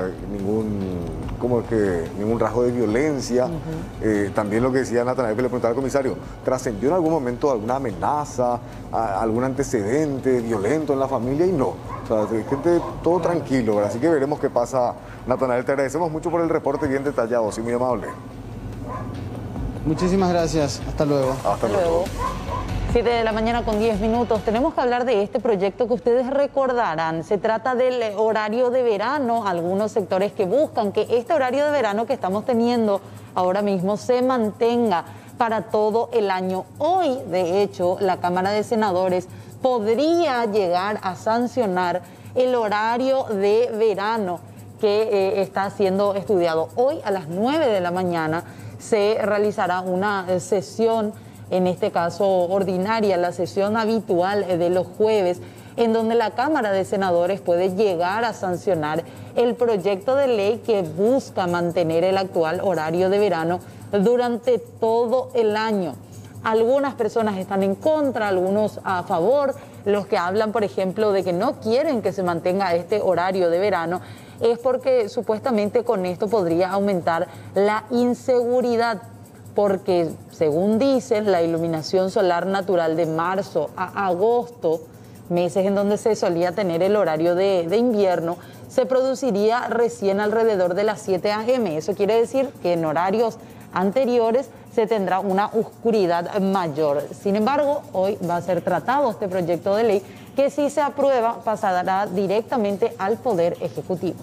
A: rasgo de violencia. También lo que decía Natanael, que le preguntaba al comisario, ¿trascendió en algún momento alguna amenaza, algún antecedente violento en la familia? Y no, o sea, gente todo tranquilo, ¿verdad? Así que veremos qué pasa, Natanael. Te agradecemos mucho por el reporte bien detallado, sí, muy amable.
H: Muchísimas gracias. Hasta luego.
A: Hasta luego.
B: 7 de la mañana con 10 minutos. Tenemos que hablar de este proyecto que ustedes recordarán. Se trata del horario de verano. Algunos sectores que buscan que este horario de verano que estamos teniendo ahora mismo se mantenga para todo el año. Hoy, de hecho, la Cámara de Senadores podría llegar a sancionar el horario de verano que está siendo estudiado. Hoy a las 9 de la mañana se realizará una sesión, en este caso ordinaria, la sesión habitual de los jueves, en donde la Cámara de Senadores puede llegar a sancionar el proyecto de ley que busca mantener el actual horario de verano durante todo el año. Algunas personas están en contra, algunos a favor. Los que hablan, por ejemplo, de que no quieren que se mantenga este horario de verano es porque supuestamente con esto podría aumentar la inseguridad, porque según dicen, la iluminación solar natural de marzo a agosto, meses en donde se solía tener el horario de invierno, se produciría recién alrededor de las 7 a.m. Eso quiere decir que en horarios anteriores se tendrá una oscuridad mayor. Sin embargo, hoy va a ser tratado este proyecto de ley que, si se aprueba, pasará directamente al Poder Ejecutivo.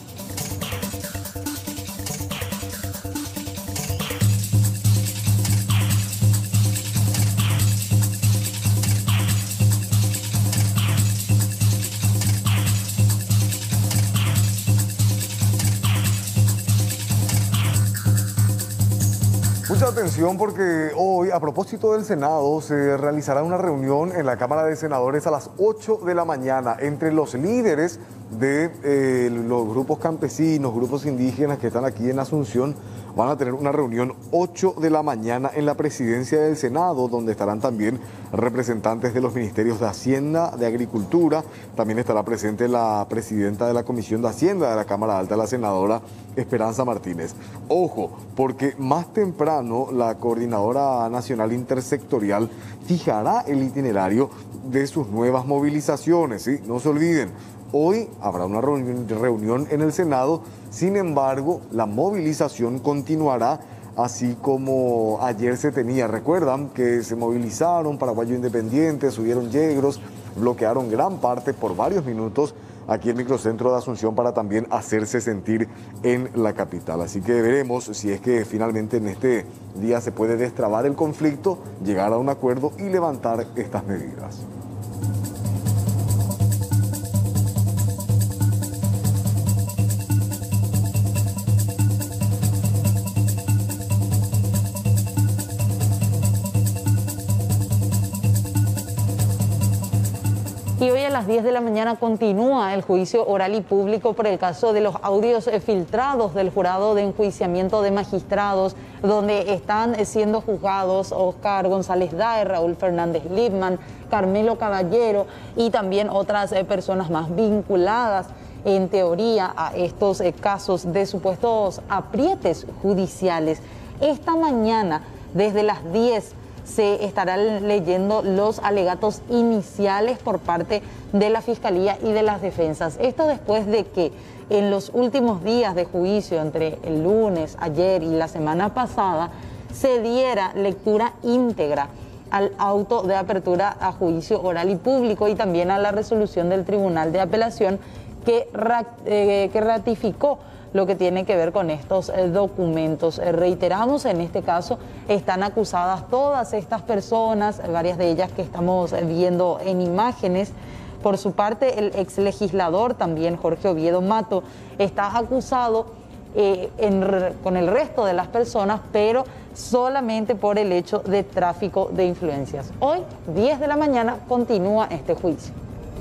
A: Mucha atención porque hoy, a propósito del Senado, se realizará una reunión en la Cámara de Senadores a las 8 de la mañana entre los líderes de los grupos campesinos, grupos indígenas que están aquí en Asunción. Van a tener una reunión 8 de la mañana en la presidencia del Senado, donde estarán también representantes de los ministerios de Hacienda, de Agricultura. También estará presente la presidenta de la Comisión de Hacienda de la Cámara Alta, la senadora Esperanza Martínez. Ojo, porque más temprano la Coordinadora Nacional Intersectorial fijará el itinerario de sus nuevas movilizaciones, ¿sí? No se olviden. Hoy habrá una reunión en el Senado, sin embargo, la movilización continuará así como ayer se tenía. Recuerdan que se movilizaron Paraguayo Independiente, subieron yegros, bloquearon gran parte por varios minutos aquí en el microcentro de Asunción para también hacerse sentir en la capital. Así que veremos si es que finalmente en este día se puede destrabar el conflicto, llegar a un acuerdo y levantar estas medidas.
B: Y hoy a las 10 de la mañana continúa el juicio oral y público por el caso de los audios filtrados del jurado de enjuiciamiento de magistrados, donde están siendo juzgados Oscar González Daer, Raúl Fernández Lipman, Carmelo Caballero y también otras personas más vinculadas en teoría a estos casos de supuestos aprietes judiciales. Esta mañana, desde las 10, se estarán leyendo los alegatos iniciales por parte de la Fiscalía y de las defensas. Esto después de que en los últimos días de juicio, entre el lunes, ayer y la semana pasada, se diera lectura íntegra al auto de apertura a juicio oral y público y también a la resolución del Tribunal de Apelación que ratificó lo que tiene que ver con estos documentos. Reiteramos, en este caso están acusadas todas estas personas, varias de ellas que estamos viendo en imágenes. Por su parte, el ex legislador también, Jorge Oviedo Mato, está acusado con el resto de las personas, pero solamente por el hecho de tráfico de influencias. Hoy, 10 de la mañana, continúa este juicio.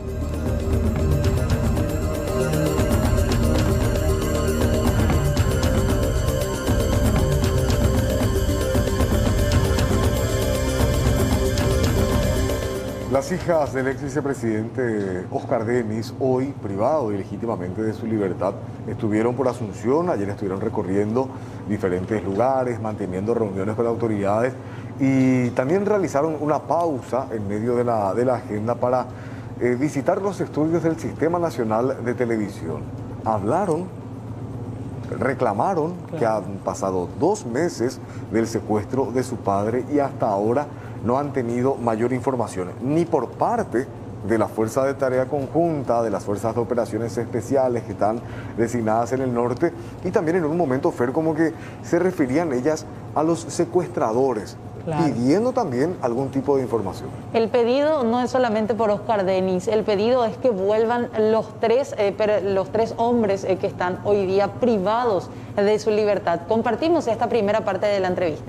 A: Las hijas del ex vicepresidente Oscar Denis, hoy privado ilegítimamente de su libertad, estuvieron por Asunción, ayer estuvieron recorriendo diferentes lugares, manteniendo reuniones con las autoridades y también realizaron una pausa en medio de la agenda para visitar los estudios del Sistema Nacional de Televisión. Hablaron reclamaron que han pasado 2 meses del secuestro de su padre y hasta ahora no han tenido mayor información, ni por parte de la Fuerza de Tarea Conjunta, de las Fuerzas de Operaciones Especiales que están designadas en el norte, y también en un momento, Fer, como que se referían ellas a los secuestradores, claro, pidiendo también algún tipo de información.
B: El pedido no es solamente por Oscar Denis, el pedido es que vuelvan los tres hombres que están hoy día privados de su libertad. Compartimos esta primera parte de la entrevista.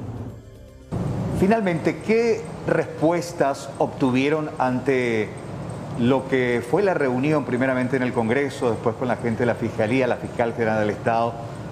J: Finalmente, ¿qué respuestas obtuvieron ante lo que fue la reunión primeramente en el Congreso, después con la gente de la Fiscalía, la Fiscal General del Estado?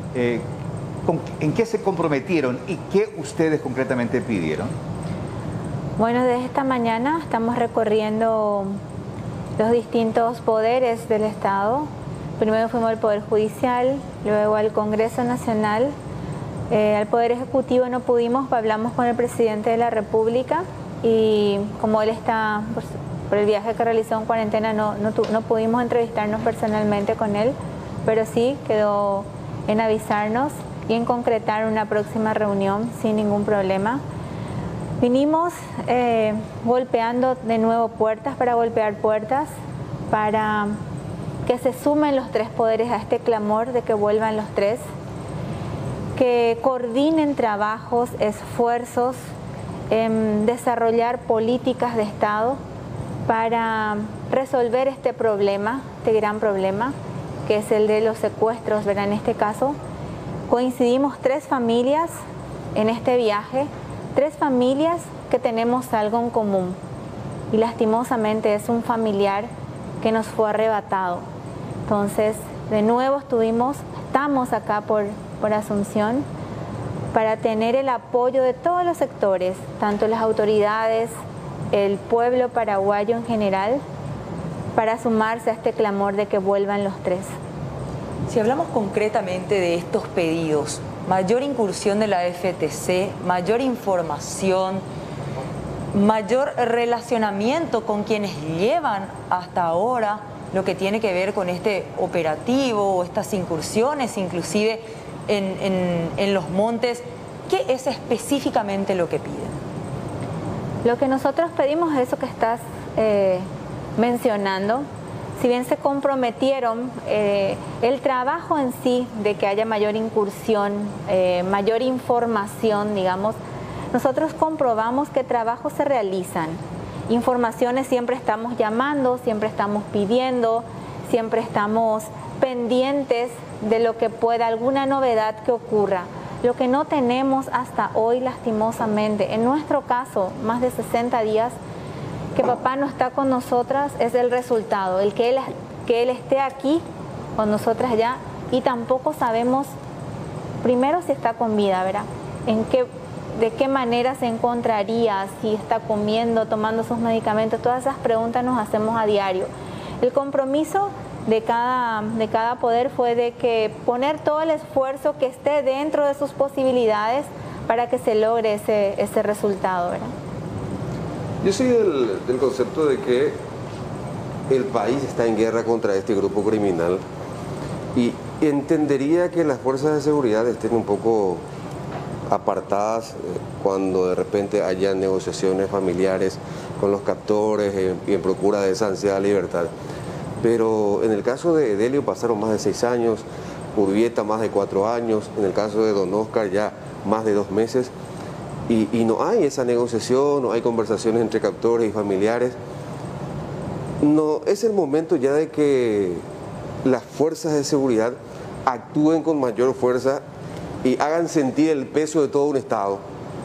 J: ¿En qué se comprometieron y qué ustedes concretamente pidieron?
K: Bueno, desde esta mañana estamos recorriendo los distintos poderes del Estado. Primero fuimos al Poder Judicial, luego al Congreso Nacional. Al Poder Ejecutivo no pudimos, hablamos con el Presidente de la República y como él está por el viaje que realizó en cuarentena no pudimos entrevistarnos personalmente con él, pero sí quedó en avisarnos y en concretar una próxima reunión sin ningún problema. Vinimos golpeando de nuevo puertas, para golpear puertas, para que se sumen los 3 poderes a este clamor de que vuelvan los 3, que coordinen trabajos, esfuerzos, desarrollar políticas de Estado para resolver este problema, este gran problema, que es el de los secuestros, ¿verdad? En este caso, coincidimos 3 familias en este viaje, 3 familias que tenemos algo en común y lastimosamente es un familiar que nos fue arrebatado. Entonces, de nuevo estamos acá por Asunción para tener el apoyo de todos los sectores, tanto las autoridades, el pueblo paraguayo en general, para sumarse a este clamor de que vuelvan los 3.
L: Si hablamos concretamente de estos pedidos, mayor incursión de la FTC, mayor información, mayor relacionamiento con quienes llevan hasta ahora lo que tiene que ver con este operativo o estas incursiones, inclusive en los montes, ¿qué es específicamente lo que piden?
K: Lo que nosotros pedimos es eso que estás mencionando. Si bien se comprometieron, el trabajo en sí de que haya mayor incursión, mayor información, digamos, nosotros comprobamos que trabajos se realizan. Informaciones siempre estamos llamando, siempre estamos pidiendo, siempre estamos pendientes de lo que pueda, alguna novedad que ocurra. Lo que no tenemos hasta hoy, lastimosamente, en nuestro caso, más de 60 días, que papá no está con nosotras, es el resultado, el que él esté aquí con nosotras ya, y tampoco sabemos, primero, si está con vida, ¿verdad? De qué manera se encontraría, si está comiendo, tomando sus medicamentos, todas esas preguntas nos hacemos a diario. El compromiso de cada poder fue de que poner todo el esfuerzo que esté dentro de sus posibilidades para que se logre ese resultado, ¿verdad?
M: Yo soy del concepto de que el país está en guerra contra este grupo criminal y entendería que las fuerzas de seguridad estén un poco apartadas cuando de repente haya negociaciones familiares con los captores y en procura de esa ansiada libertad. Pero en el caso de Edelio pasaron más de 6 años, Urbieta más de 4 años, en el caso de Don Oscar ya más de 2 meses, y no hay esa negociación, no hay conversaciones entre captores y familiares. No, es el momento ya de que las fuerzas de seguridad actúen con mayor fuerza y hagan sentir el peso de todo un Estado.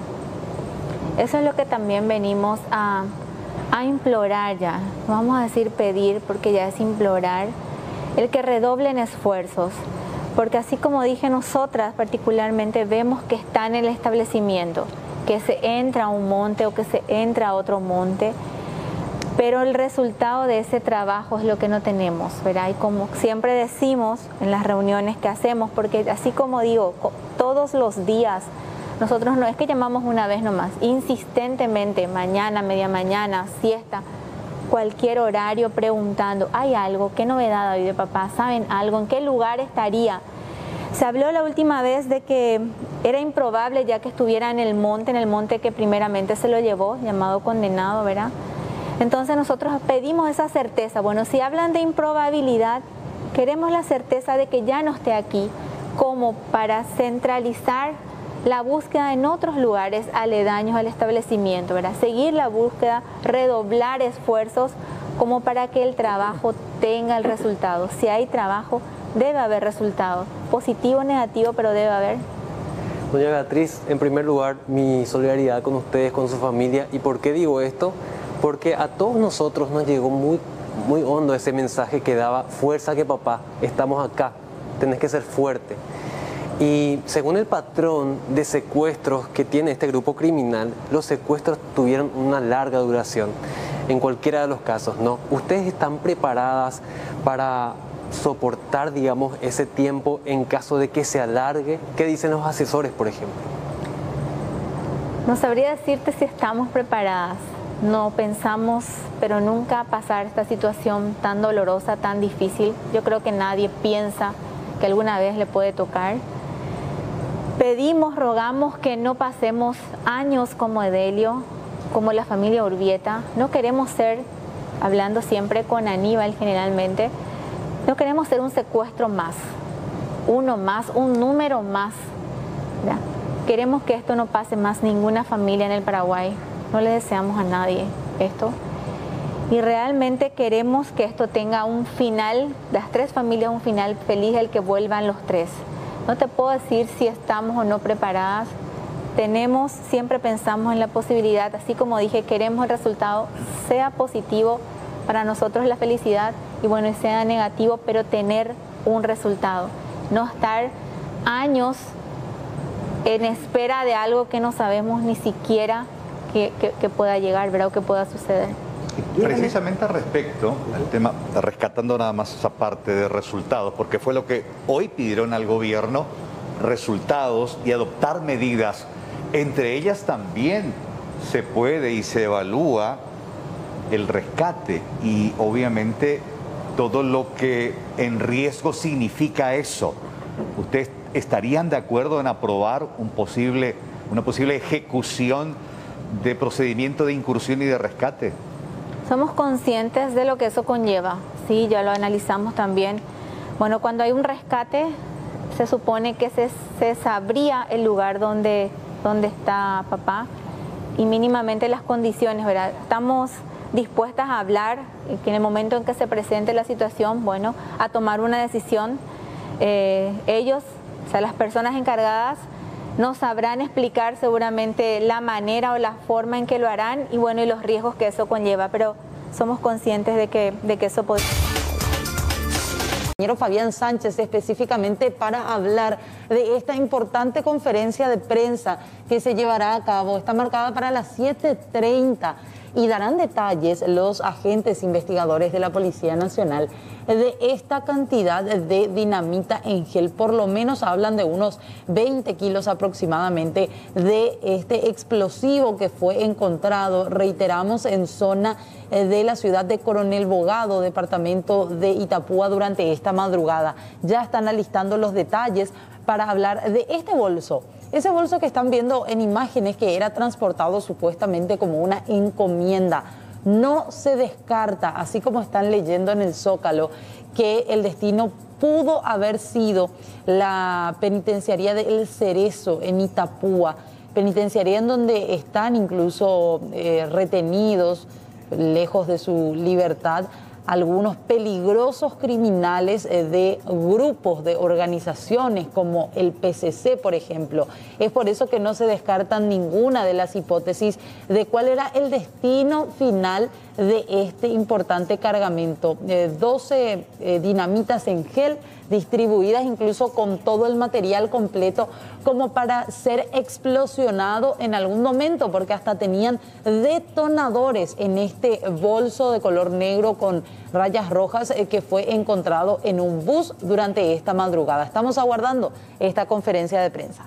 K: Eso es lo que también venimos a implorar ya, no vamos a decir pedir porque ya es implorar, el que redoblen esfuerzos, porque así como dije, nosotras particularmente vemos que está en el establecimiento, que se entra a un monte o que se entra a otro monte, pero el resultado de ese trabajo es lo que no tenemos, ¿verdad? Y como siempre decimos en las reuniones que hacemos, porque así como digo, todos los días, nosotros no es que llamamos una vez nomás, insistentemente, mañana, media mañana, siesta, cualquier horario preguntando, ¿hay algo? ¿Qué novedad hay de papá? ¿Saben algo? ¿En qué lugar estaría? Se habló la última vez de que era improbable ya que estuviera en el monte que primeramente se lo llevó, llamado condenado, ¿verdad? Entonces nosotros pedimos esa certeza. Bueno, si hablan de improbabilidad, queremos la certeza de que ya no esté aquí, como para centralizar la búsqueda en otros lugares aledaños al establecimiento, ¿verdad? Seguir la búsqueda, redoblar esfuerzos como para que el trabajo tenga el resultado. Si hay trabajo, debe haber resultado, positivo o negativo, pero debe haber.
N: Doña Beatriz, en primer lugar, mi solidaridad con ustedes, con su familia. ¿Y por qué digo esto? Porque a todos nosotros nos llegó muy hondo ese mensaje que daba: fuerza que papá, estamos acá, tenés que ser fuerte. Y según el patrón de secuestros que tiene este grupo criminal, los secuestros tuvieron una larga duración, en cualquiera de los casos, ¿no? ¿Ustedes están preparadas para soportar, digamos, ese tiempo en caso de que se alargue? ¿Qué dicen los asesores, por ejemplo?
K: No sabría decirte si estamos preparadas. No pensamos, pero nunca pasar esta situación tan dolorosa, tan difícil. Yo creo que nadie piensa que alguna vez le puede tocar. Pedimos, rogamos que no pasemos años como Edelio, como la familia Urbieta. No queremos ser, hablando siempre con Aníbal generalmente, no queremos ser un secuestro más, uno más, un número más, ¿verdad? Queremos que esto no pase más ninguna familia en el Paraguay. No le deseamos a nadie esto. Y realmente queremos que esto tenga un final, las tres familias, un final feliz, el que vuelvan los tres. No te puedo decir si estamos o no preparadas. Siempre pensamos en la posibilidad, así como dije, queremos el resultado sea positivo, para nosotros la felicidad, y bueno, y sea negativo, pero tener un resultado. No estar años en espera de algo que no sabemos ni siquiera que pueda llegar, ¿verdad? O que pueda suceder.
J: Precisamente al respecto, al tema, rescatando nada más esa parte de resultados, porque fue lo que hoy pidieron al gobierno, resultados y adoptar medidas. Entre ellas también se puede y se evalúa el rescate y obviamente todo lo que en riesgo significa eso. ¿Ustedes estarían de acuerdo en aprobar una posible ejecución de procedimiento de incursión y de rescate?
K: Somos conscientes de lo que eso conlleva, sí, ya lo analizamos también. Bueno, cuando hay un rescate, se supone que se sabría el lugar donde está papá y mínimamente las condiciones, ¿verdad? Estamos dispuestas a hablar, que en el momento en que se presente la situación, bueno, a tomar una decisión. Ellos, o sea, las personas encargadas, nos sabrán explicar seguramente la manera o la forma en que lo harán y bueno, y los riesgos que eso conlleva, pero somos conscientes de que eso puede.
B: Compañero Fabián Sánchez, específicamente para hablar de esta importante conferencia de prensa que se llevará a cabo. Está marcada para las 7:30 y darán detalles los agentes investigadores de la Policía Nacional de esta cantidad de dinamita en gel. Por lo menos hablan de unos 20 kilos aproximadamente de este explosivo que fue encontrado, reiteramos, en zona de la ciudad de Coronel Bogado, departamento de Itapúa, durante esta madrugada. Ya están alistando los detalles para hablar de este bolso. Ese bolso que están viendo en imágenes, que era transportado supuestamente como una encomienda. No se descarta, así como están leyendo en el Zócalo, que el destino pudo haber sido la penitenciaría de El Cerezo en Itapúa, penitenciaría en donde están incluso retenidos, lejos de su libertad, algunos peligrosos criminales de grupos, de organizaciones como el PCC, por ejemplo. Es por eso que no se descartan ninguna de las hipótesis de cuál era el destino final de este importante cargamento. 12 dinamitas en gel, distribuidas incluso con todo el material completo como para ser explosionado en algún momento, porque hasta tenían detonadores en este bolso de color negro con rayas rojas que fue encontrado en un bus durante esta madrugada. Estamos aguardando esta conferencia de prensa.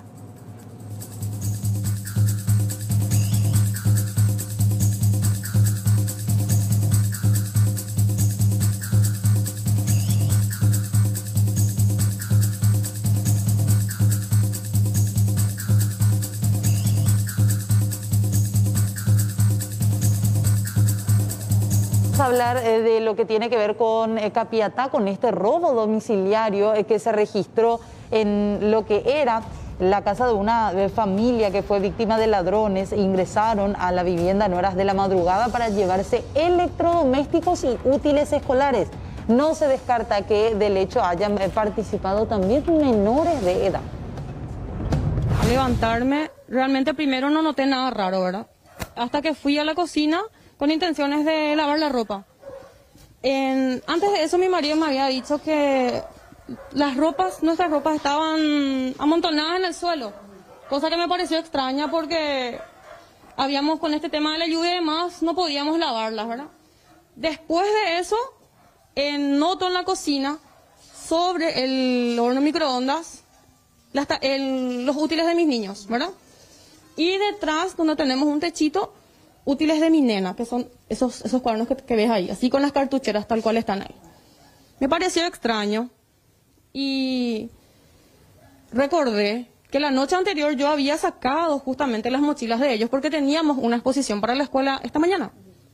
B: a hablar de lo que tiene que ver con Capiatá, con este robo domiciliario que se registró en lo que era la casa de una familia que fue víctima de ladrones. Ingresaron a la vivienda en horas de la madrugada para llevarse electrodomésticos y útiles escolares. No se descarta que del hecho hayan participado también menores de edad.
O: Al levantarme, realmente primero no noté nada raro, ¿verdad? Hasta que fui a la cocina con intenciones de lavar la ropa. Antes de eso mi marido me había dicho que nuestras ropas estaban amontonadas en el suelo, cosa que me pareció extraña porque habíamos con este tema de la lluvia y demás, no podíamos lavarlas, ¿verdad? Después de eso, noto en la cocina, sobre el horno microondas, los útiles de mis niños, ¿verdad? Y detrás, donde tenemos un techito, útiles de mi nena, que son esos cuadernos que ves ahí, así con las cartucheras tal cual están ahí. Me pareció extraño y recordé que la noche anterior yo había sacado justamente las mochilas de ellos porque teníamos una exposición para la escuela esta mañana.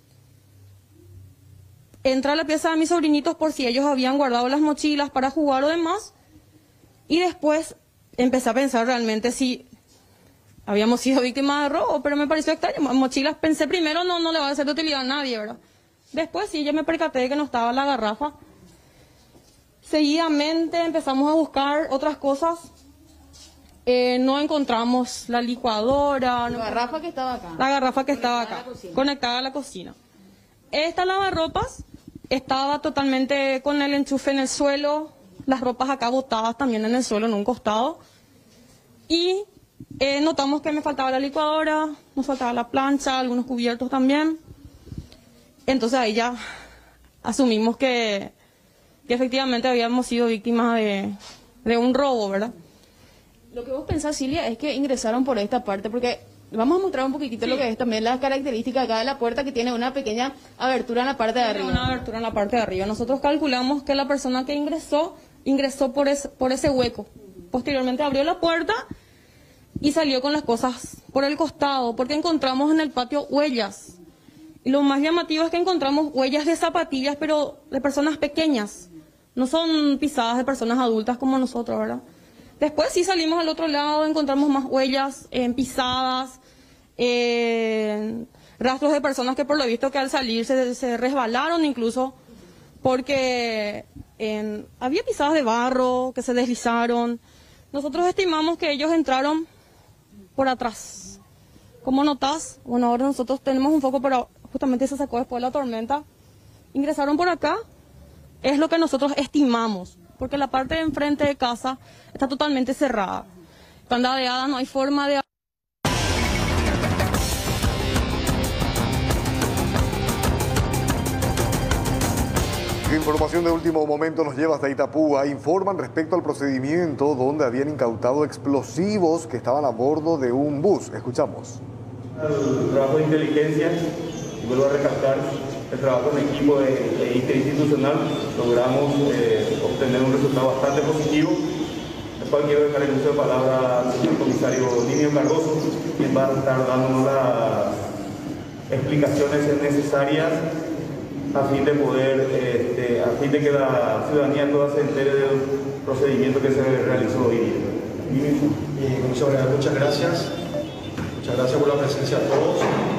O: Entré a la pieza de mis sobrinitos por si ellos habían guardado las mochilas para jugar o demás, y después empecé a pensar realmente si habíamos sido víctimas de robo, pero me pareció extraño. Mochilas pensé primero no le va a ser de utilidad a nadie, ¿verdad? Después sí, ya me percaté de que no estaba la garrafa. Seguidamente empezamos a buscar otras cosas. No encontramos la licuadora.
P: La garrafa que estaba acá.
O: La garrafa que estaba acá, conectada a la cocina. Esta lavarropas estaba totalmente con el enchufe en el suelo, las ropas acá botadas también en el suelo en un costado. Y notamos que me faltaba la licuadora, nos faltaba la plancha, algunos cubiertos también. Entonces ahí ya asumimos que efectivamente habíamos sido víctimas de un robo, ¿verdad?
P: Lo que vos pensás, Silvia, es que ingresaron por esta parte, porque vamos a mostrar un poquitito lo que es también la característica acá de la puerta, que tiene una pequeña abertura en la parte de arriba.
O: Una abertura en la parte de arriba. Nosotros calculamos que la persona que ingresó por ese hueco. Posteriormente abrió la puerta y salió con las cosas por el costado, porque encontramos en el patio huellas. Y lo más llamativo es que encontramos huellas de zapatillas, pero de personas pequeñas. No son pisadas de personas adultas como nosotros, ¿verdad? Después sí salimos al otro lado, encontramos más huellas pisadas, rastros de personas que por lo visto que al salir se resbalaron incluso, porque había pisadas de barro que se deslizaron. Nosotros estimamos que ellos entraron por atrás. Como notás, bueno, ahora nosotros tenemos un foco, pero justamente se sacó después de la tormenta. Ingresaron por acá, es lo que nosotros estimamos, porque la parte de enfrente de casa está totalmente cerrada. Están dadeadas, no hay forma de...
A: Información de último momento nos lleva hasta Itapúa. Informan respecto al procedimiento donde habían incautado explosivos que estaban a bordo de un bus. Escuchamos.
Q: El trabajo de inteligencia, y vuelvo a recalcar, el trabajo en equipo interinstitucional, logramos obtener un resultado bastante positivo, el cual quiero dejar el uso de palabra al señor comisario Nimio Cardoso, quien va a estar dándonos las explicaciones necesarias a fin de poder, a fin de que la ciudadanía toda se entere del procedimiento que se realizó hoy.
R: Comisario, muchas gracias. Muchas gracias por la presencia a todos.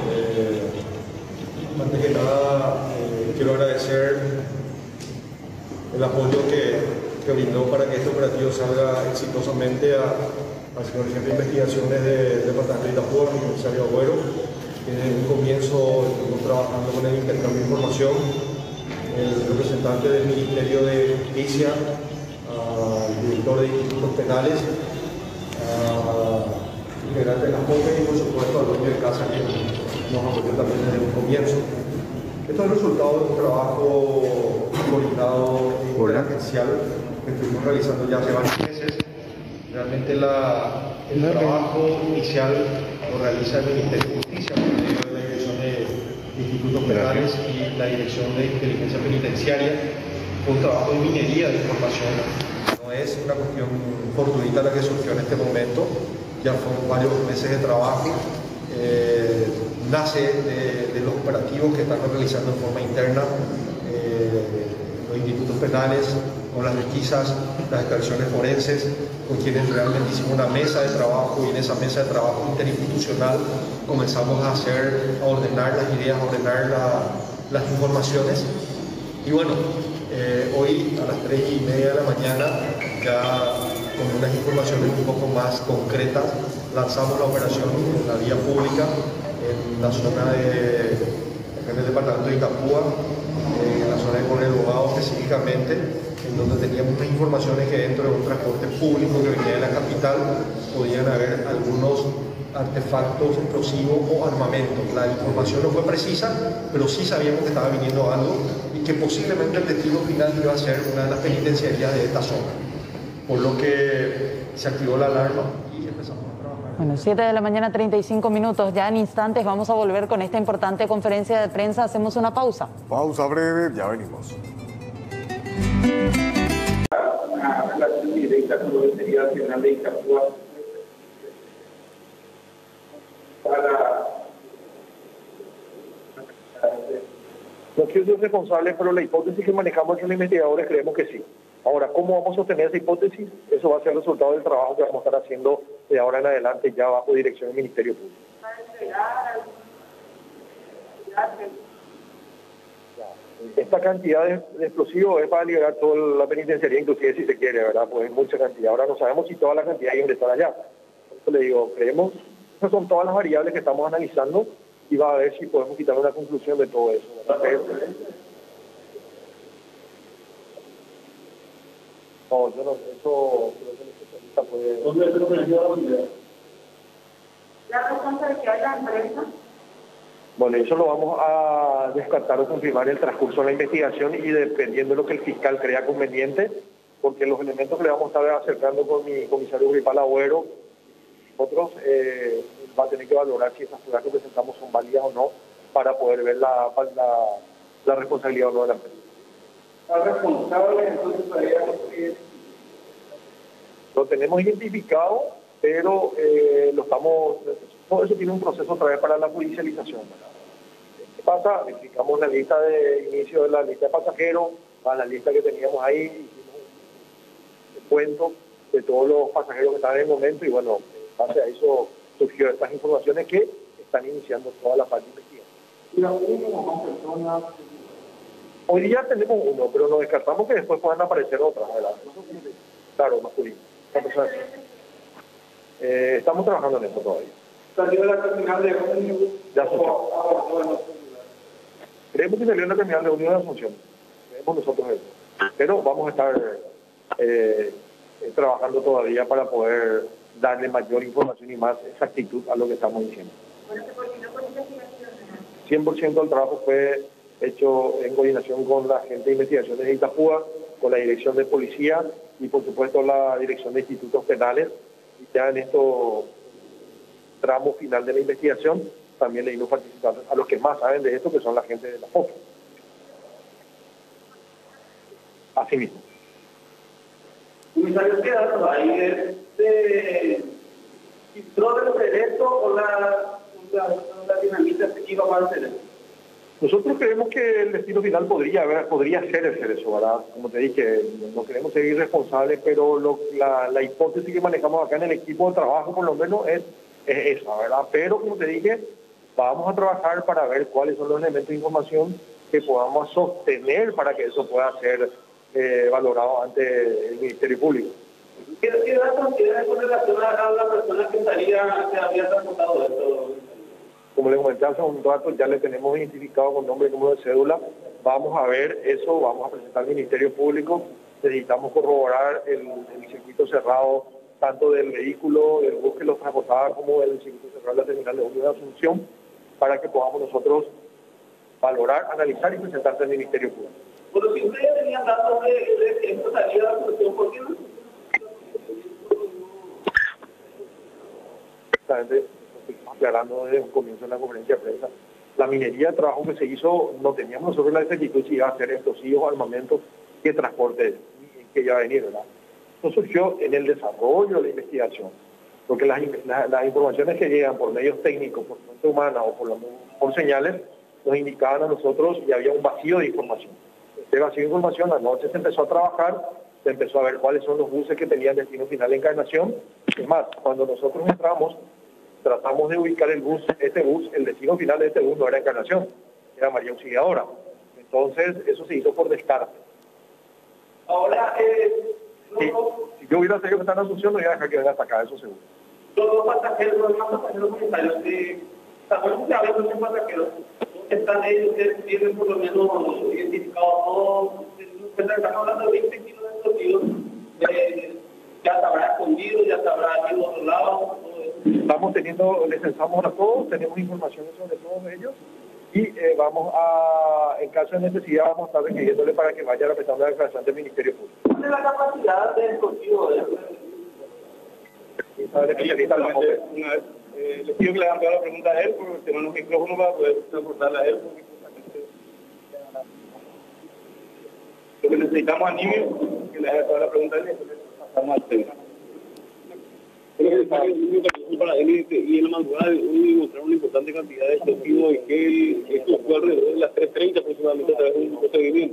R: Antes que nada, quiero agradecer el apoyo que brindó para que este operativo salga exitosamente al señor jefe de investigaciones del departamento de Itapúa, el comisario Agüero. Desde un comienzo estuvimos trabajando con el intercambio de información, el representante del Ministerio de Justicia, al director de institutos penales, integrante de las COPE y por supuesto al dueño de casa que nos apoyó también desde un comienzo. Esto es el resultado de un trabajo coordinado e interagencial que estuvimos realizando ya hace varios meses. Realmente el trabajo inicial lo realiza el Ministerio de Justicia por medio de la Dirección de Institutos Penales y la Dirección de Inteligencia Penitenciaria. Fue un trabajo de minería de información. No es una cuestión fortuita la que surgió en este momento. Ya fueron varios meses de trabajo. nace de los operativos que están realizando en forma interna los institutos penales, con las pesquisas, las extracciones forenses, con quienes realmente hicimos una mesa de trabajo, y en esa mesa de trabajo interinstitucional comenzamos a ordenar las ideas, a ordenar las informaciones. Y bueno, hoy a las 3:30 de la mañana, ya con unas informaciones un poco más concretas, lanzamos la operación en la vía pública, en la zona en el departamento de Itapúa, en la zona de Coronel Bogado específicamente, en donde teníamos unas informaciones que dentro de un transporte público que venía de la capital podían haber algunos artefactos explosivos o armamentos. La información no fue precisa, pero sí sabíamos que estaba viniendo algo y que posiblemente el destino final iba a ser una de las penitenciarías de esta zona. Por lo que se activó la alarma y empezamos a trabajar.
B: Bueno, 7 de la mañana, 35 minutos. Ya en instantes vamos a volver con esta importante conferencia de prensa. Hacemos una pausa.
A: Pausa breve, ya venimos.
S: Una relación directa con la Universidad Nacional de Itapúa
R: No quiero ser responsable, pero la hipótesis que manejamos entre los investigadores creemos que sí. Ahora, ¿cómo vamos a sostener esa hipótesis? Eso va a ser el resultado del trabajo que vamos a estar haciendo de ahora en adelante, ya bajo dirección del Ministerio Público. Esta cantidad de explosivos es para liberar toda la penitenciaría, inclusive si se quiere, ¿verdad? Pues es mucha cantidad. Ahora no sabemos si toda la cantidad hay que estar allá. Por eso le digo, creemos, esas son todas las variables que estamos analizando y va a ver si podemos quitar una conclusión de todo eso. No, yo no, eso creo que el especialista puede...
S: ¿Dónde es
T: la responsabilidad de la empresa?
R: Bueno, eso lo vamos a descartar o confirmar en el transcurso de la investigación y dependiendo de lo que el fiscal crea conveniente, porque los elementos que le vamos a estar acercando con mi comisario Gripal Agüero, nosotros va a tener que valorar si esas pruebas que presentamos son válidas o no para poder ver la responsabilidad o no de la empresa.
S: ¿Está responsable entonces todavía?
R: Lo tenemos identificado, pero todo eso tiene un proceso otra vez para la judicialización, ¿verdad? ¿Qué pasa? Verificamos la lista de inicio de la lista de pasajeros, a la lista que teníamos ahí, hicimos un cuento de todos los pasajeros que estaban en el momento y bueno, en base a eso surgió estas informaciones que están iniciando toda la parte investigativa.
S: ¿Y las últimas dos personas?
R: Hoy día tenemos uno, pero nos descartamos que después puedan aparecer otras, ¿verdad? Claro, masculino. Estamos trabajando en eso todavía.
S: ¿Salió de la terminal de ómnibus?
R: De Asunción. Creemos que salió en la terminal de ómnibus de Asunción. Creemos nosotros eso. Pero vamos a estar trabajando todavía para poder darle mayor información y más exactitud a lo que estamos diciendo. 100% del trabajo fue hecho en coordinación con la gente de investigaciones de Itapúa, con la dirección de policía y por supuesto la dirección de institutos penales. Y ya en estos tramo final de la investigación también le dimos participar a los que más saben de esto, que son la gente de la FOP. Así mismo.
S: Comisario, ¿qué datos hay de los derechos o la dinamita que iba a hacer?
R: Nosotros creemos que el destino final podría ser el cerezo, ¿verdad? Como te dije, no queremos ser irresponsables, pero la hipótesis que manejamos acá en el equipo de trabajo por lo menos es esa, ¿verdad? Pero como te dije, vamos a trabajar para ver cuáles son los elementos de información que podamos sostener para que eso pueda ser valorado ante el Ministerio Público.
S: ¿Qué datos tiene con relación a la persona que había transportado esto?
R: Como les comenté hace un rato, ya le tenemos identificado con nombre y número de cédula. Vamos a ver eso, vamos a presentar al Ministerio Público. Necesitamos corroborar el circuito cerrado, tanto del vehículo, del bus que los transportaba, como del circuito cerrado de la terminal de ómnibus de Asunción, para que podamos nosotros valorar, analizar y presentar al Ministerio Público.
S: Pero si ustedes tenían datos de esta salida de Asunción, ¿por qué no?
R: Exactamente. Aclarando desde un comienzo en la conferencia de prensa, la minería de trabajo que se hizo, no teníamos nosotros la exactitud si iba a ser explosivos, armamentos, qué transporte que iba a venir, ¿verdad? Eso surgió en el desarrollo de la investigación. porque las informaciones que llegan por medios técnicos, por fuente humana o por señales, nos indicaban a nosotros y había un vacío de información. Este vacío de información, anoche se empezó a trabajar, se empezó a ver cuáles son los buses que tenían destino final de Encarnación. Es más, cuando nosotros entramos, tratamos de ubicar el destino final de este bus no era Encarnación, era María Auxiliadora. Entonces, eso se hizo por descarte.
S: Ahora,
R: si yo hubiera sabido que están en Asunción, no iba a dejar que venga hasta acá, eso seguro.
S: Los dos pasajeros comunitarios de San que hablan de pasajeros, están ellos, ustedes tienen por lo menos identificados todos, estamos hablando de 20 kilos de explosivos, ya se habrá escondido, ya se habrá ido a otro lado.
R: Estamos teniendo, les censamos a todos, tenemos información sobre todos ellos y vamos a, en caso de necesidad, vamos a estar requiriéndole para que vaya respetando la declaración del Ministerio Público.
S: ¿Cuál es la capacidad de explosivos?
R: Les pido que le hagan toda la pregunta a él, porque tenemos los micrófonos para poder transportarla a él. Lo que necesitamos a Nimio, que le haga toda la pregunta a él, y entonces pasamos al tema.
U: Para él y en la madrugada encontraron una importante cantidad de explosivos y que esto fue alrededor de las 3:30 aproximadamente a través de un procedimiento.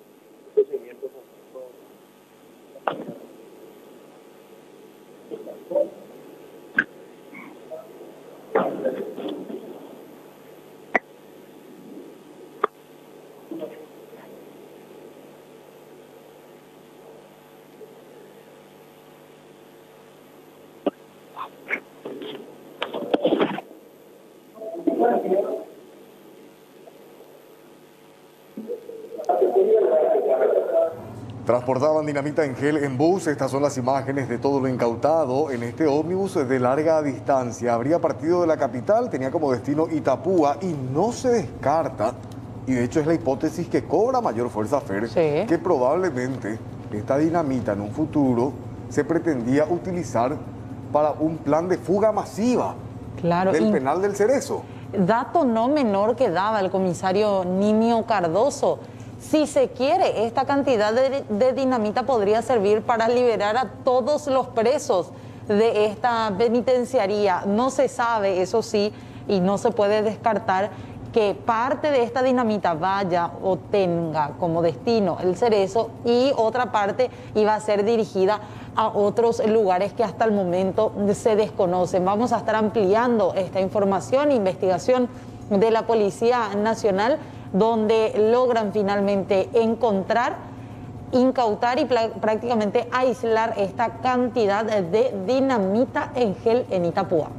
A: Transportaban dinamita en gel en bus. Estas son las imágenes de todo lo incautado en este ómnibus de larga distancia. Habría partido de la capital, tenía como destino Itapúa y no se descarta, y de hecho es la hipótesis que cobra mayor fuerza, Fer, que probablemente esta dinamita en un futuro se pretendía utilizar para un plan de fuga masiva del penal del Cerezo.
B: Dato no menor que daba el comisario Nimio Cardoso. Si se quiere, esta cantidad de dinamita podría servir para liberar a todos los presos de esta penitenciaría. No se sabe, eso sí, y no se puede descartar que parte de esta dinamita vaya o tenga como destino el Cerezo y otra parte iba a ser dirigida a otros lugares que hasta el momento se desconocen. Vamos a estar ampliando esta información, investigación de la Policía Nacional, donde logran finalmente encontrar, incautar y prácticamente aislar esta cantidad de dinamita en gel en Itapúa.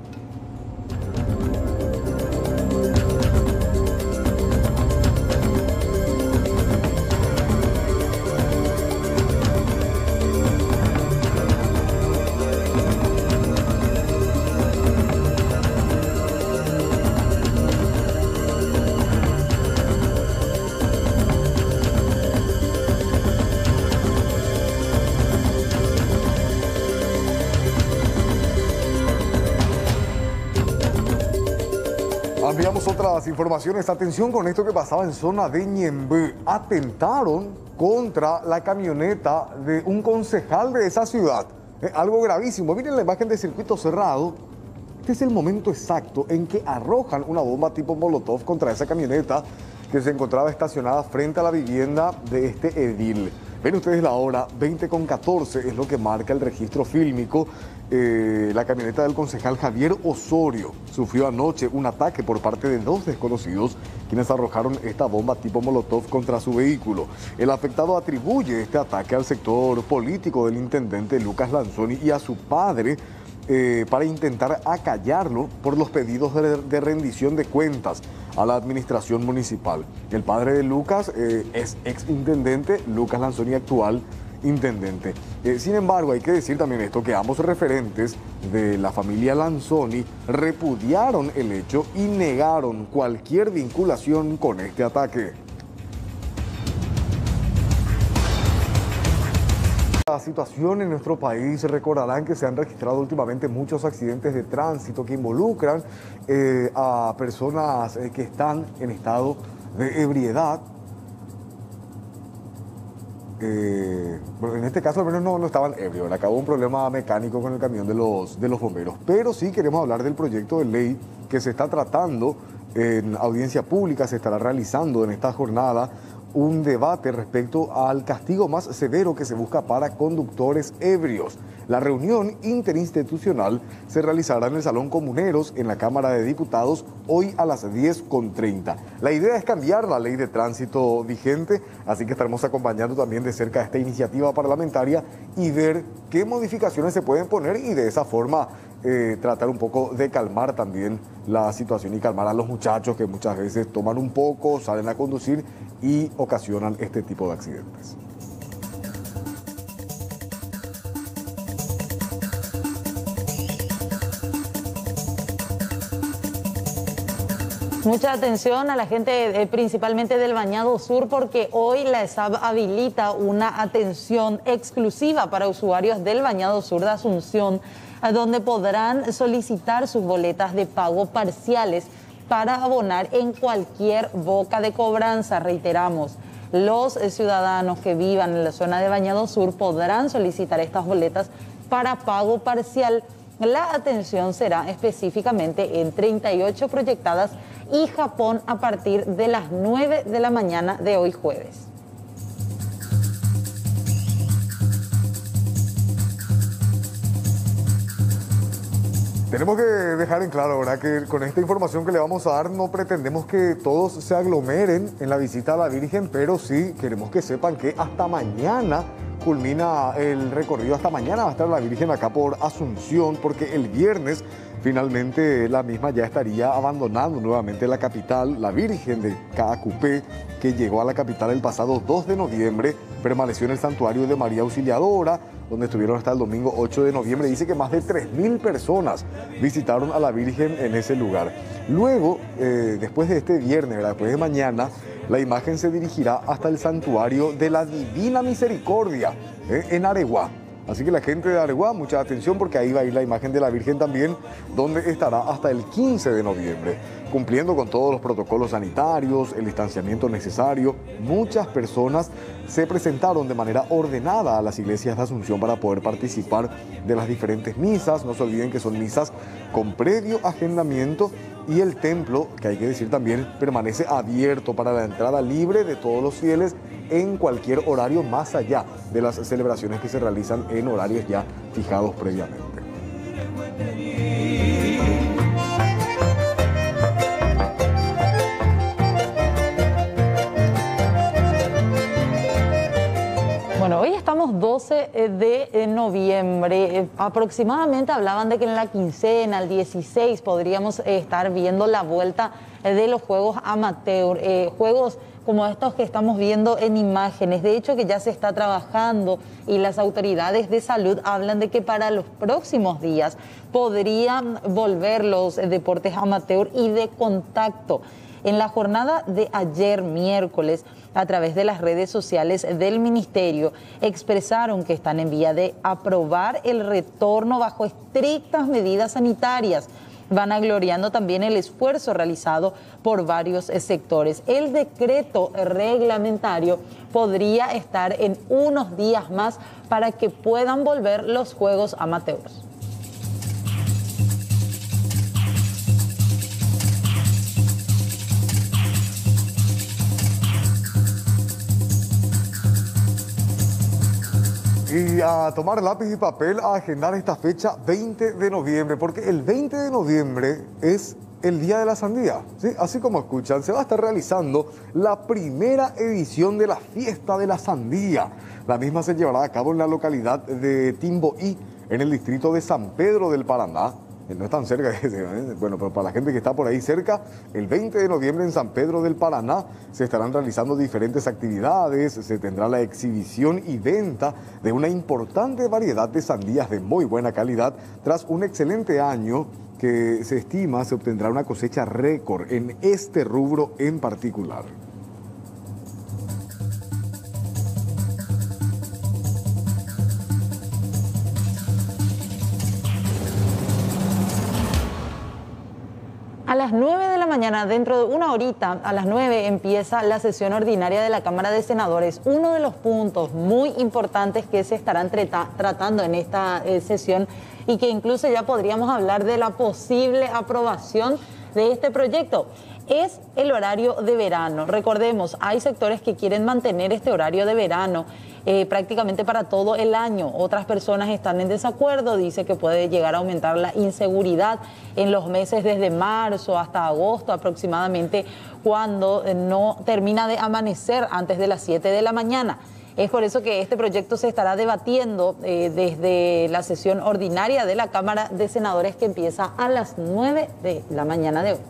A: Ampliamos otras informaciones. Atención con esto que pasaba en zona de Ñemby. Atentaron contra la camioneta de un concejal de esa ciudad. Algo gravísimo. Miren la imagen de circuito cerrado. Este es el momento exacto en que arrojan una bomba tipo Molotov contra esa camioneta que se encontraba estacionada frente a la vivienda de este edil. Ven ustedes la hora, 20:14 es lo que marca el registro fílmico. La camioneta del concejal Javier Osorio sufrió anoche un ataque por parte de 2 desconocidos quienes arrojaron esta bomba tipo Molotov contra su vehículo. El afectado atribuye este ataque al sector político del intendente Lucas Lanzoni y a su padre para intentar acallarlo por los pedidos de rendición de cuentas a la administración municipal. El padre de Lucas es exintendente, Lucas Lanzoni actual intendente. Sin embargo, hay que decir también esto, que ambos referentes de la familia Lanzoni repudiaron el hecho y negaron cualquier vinculación con este ataque. La situación en nuestro país, recordarán que se han registrado últimamente muchos accidentes de tránsito que involucran a personas que están en estado de ebriedad. bueno, en este caso al menos no estaban ebrios, ¿verdad? Acabó un problema mecánico con el camión de los bomberos. Pero sí queremos hablar del proyecto de ley que se está tratando en audiencia pública, se estará realizando en esta jornada un debate respecto al castigo más severo que se busca para conductores ebrios. La reunión interinstitucional se realizará en el Salón Comuneros en la Cámara de Diputados hoy a las 10:30. La idea es cambiar la ley de tránsito vigente, así que estaremos acompañando también de cerca esta iniciativa parlamentaria y ver qué modificaciones se pueden poner y de esa forma tratar un poco de calmar también la situación y calmar a los muchachos que muchas veces toman un poco, salen a conducir y ocasionan este tipo de accidentes.
B: Mucha atención a la gente principalmente del Bañado Sur, porque hoy la ESAB habilita una atención exclusiva para usuarios del Bañado Sur de Asunción, donde podrán solicitar sus boletas de pago parciales para abonar en cualquier boca de cobranza. Reiteramos, los ciudadanos que vivan en la zona de Bañado Sur podrán solicitar estas boletas para pago parcial. La atención será específicamente en 38 proyectadas y Japón a partir de las 9 de la mañana de hoy jueves.
A: Tenemos que dejar en claro, ¿verdad?, que con esta información que le vamos a dar no pretendemos que todos se aglomeren en la visita a la Virgen, pero sí queremos que sepan que hasta mañana culmina el recorrido. Hasta mañana va a estar la Virgen acá por Asunción, porque el viernes finalmente la misma ya estaría abandonando nuevamente la capital. La Virgen de Caacupé, que llegó a la capital el pasado 2 de noviembre, permaneció en el santuario de María Auxiliadora, donde estuvieron hasta el domingo 8 de noviembre. Dice que más de 3.000 personas visitaron a la Virgen en ese lugar. Luego, después de este viernes, ¿verdad?, después de mañana, la imagen se dirigirá hasta el santuario de la Divina Misericordia, en Areguá. Así que la gente de Areguá, mucha atención, porque ahí va a ir la imagen de la Virgen también, donde estará hasta el 15 de noviembre, cumpliendo con todos los protocolos sanitarios, el distanciamiento necesario. Muchas personas se presentaron de manera ordenada a las iglesias de Asunción para poder participar de las diferentes misas. No se olviden que son misas con previo agendamiento, y el templo, que hay que decir también, permanece abierto para la entrada libre de todos los fieles en cualquier horario más allá de las celebraciones que se realizan en horarios ya fijados previamente.
B: Bueno, hoy estamos 12 de noviembre. Aproximadamente hablaban de que en la quincena, el 16, podríamos estar viendo la vuelta de los juegos amateur. Juegos como estos que estamos viendo en imágenes. De hecho, que ya se está trabajando y las autoridades de salud hablan de que para los próximos días podrían volver los deportes amateur y de contacto. En la jornada de ayer, miércoles, a través de las redes sociales del Ministerio, expresaron que están en vía de aprobar el retorno bajo estrictas medidas sanitarias. Vanagloriando también el esfuerzo realizado por varios sectores. El decreto reglamentario podría estar en unos días más para que puedan volver los juegos amateurs.
A: Y a tomar lápiz y papel a agendar esta fecha 20 de noviembre, porque el 20 de noviembre es el Día de la Sandía, ¿sí? Así como escuchan, se va a estar realizando la primera edición de la Fiesta de la Sandía. La misma se llevará a cabo en la localidad de Timboí, en el distrito de San Pedro del Paraná. No es tan cerca, bueno, pero para la gente que está por ahí cerca, el 20 de noviembre en San Pedro del Paraná se estarán realizando diferentes actividades. Se tendrá la exhibición y venta de una importante variedad de sandías de muy buena calidad. Tras un excelente año que se estima se obtendrá una cosecha récord en este rubro en particular.
B: A las 9 de la mañana, dentro de una horita, a las 9, empieza la sesión ordinaria de la Cámara de Senadores. Uno de los puntos muy importantes que se estarán tratando en esta sesión y que incluso ya podríamos hablar de la posible aprobación de este proyecto es el horario de verano. Recordemos, hay sectores que quieren mantener este horario de verano prácticamente para todo el año. Otras personas están en desacuerdo, dice que puede llegar a aumentar la inseguridad en los meses desde marzo hasta agosto aproximadamente, cuando no termina de amanecer antes de las 7 de la mañana. Es por eso que este proyecto se estará debatiendo desde la sesión ordinaria de la Cámara de Senadores, que empieza a las 9 de la mañana de hoy.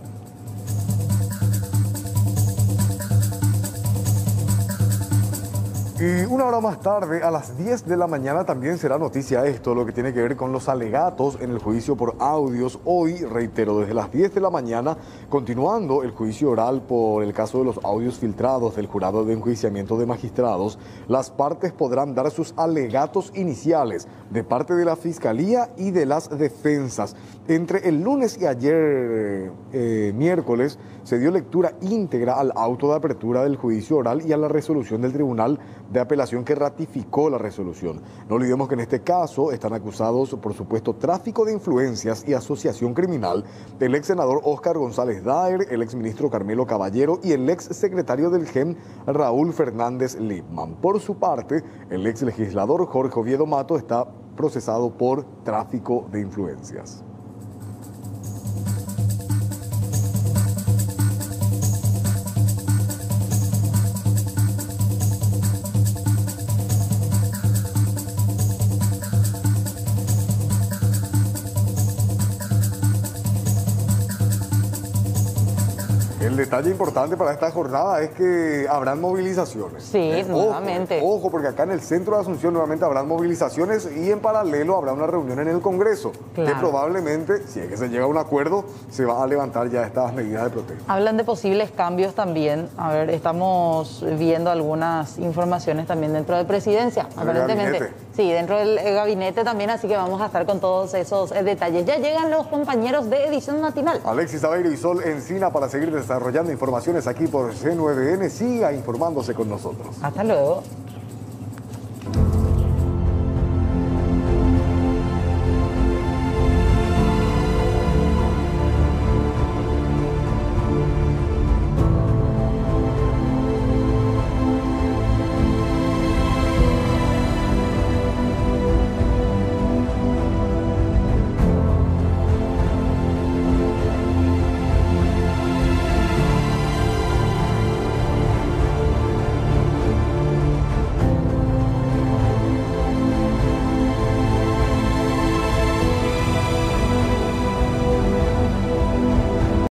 A: Y una hora más tarde, a las 10 de la mañana, también será noticia esto, lo que tiene que ver con los alegatos en el juicio por audios. Hoy, reitero, desde las 10 de la mañana, continuando el juicio oral por el caso de los audios filtrados del jurado de enjuiciamiento de magistrados, las partes podrán dar sus alegatos iniciales de parte de la Fiscalía y de las defensas. Entre el lunes y ayer, miércoles, se dio lectura íntegra al auto de apertura del juicio oral y a la resolución del Tribunal de Apelación que ratificó la resolución. No olvidemos que en este caso están acusados por supuesto tráfico de influencias y asociación criminal el ex senador Óscar González Daer, el ex ministro Carmelo Caballero y el ex secretario del GEM Raúl Fernández Lipman. Por su parte, el ex legislador Jorge Oviedo Mato está procesado por tráfico de influencias. El detalle importante para esta jornada es que habrán movilizaciones.
B: Sí, nuevamente.
A: Ojo, porque acá en el centro de Asunción nuevamente habrán movilizaciones y en paralelo habrá una reunión en el Congreso, que probablemente, si es que se llega a un acuerdo, se van a levantar ya estas medidas de protesta.
B: Hablan de posibles cambios también. A ver, estamos viendo algunas informaciones también dentro de Presidencia, aparentemente. Sí, dentro del gabinete también, así que vamos a estar con todos esos detalles. Ya llegan los compañeros de Edición Matinal.
A: Alexis Aveiro y Sol Encina para seguir desarrollando informaciones aquí por C9N. Siga informándose con nosotros.
B: Hasta luego.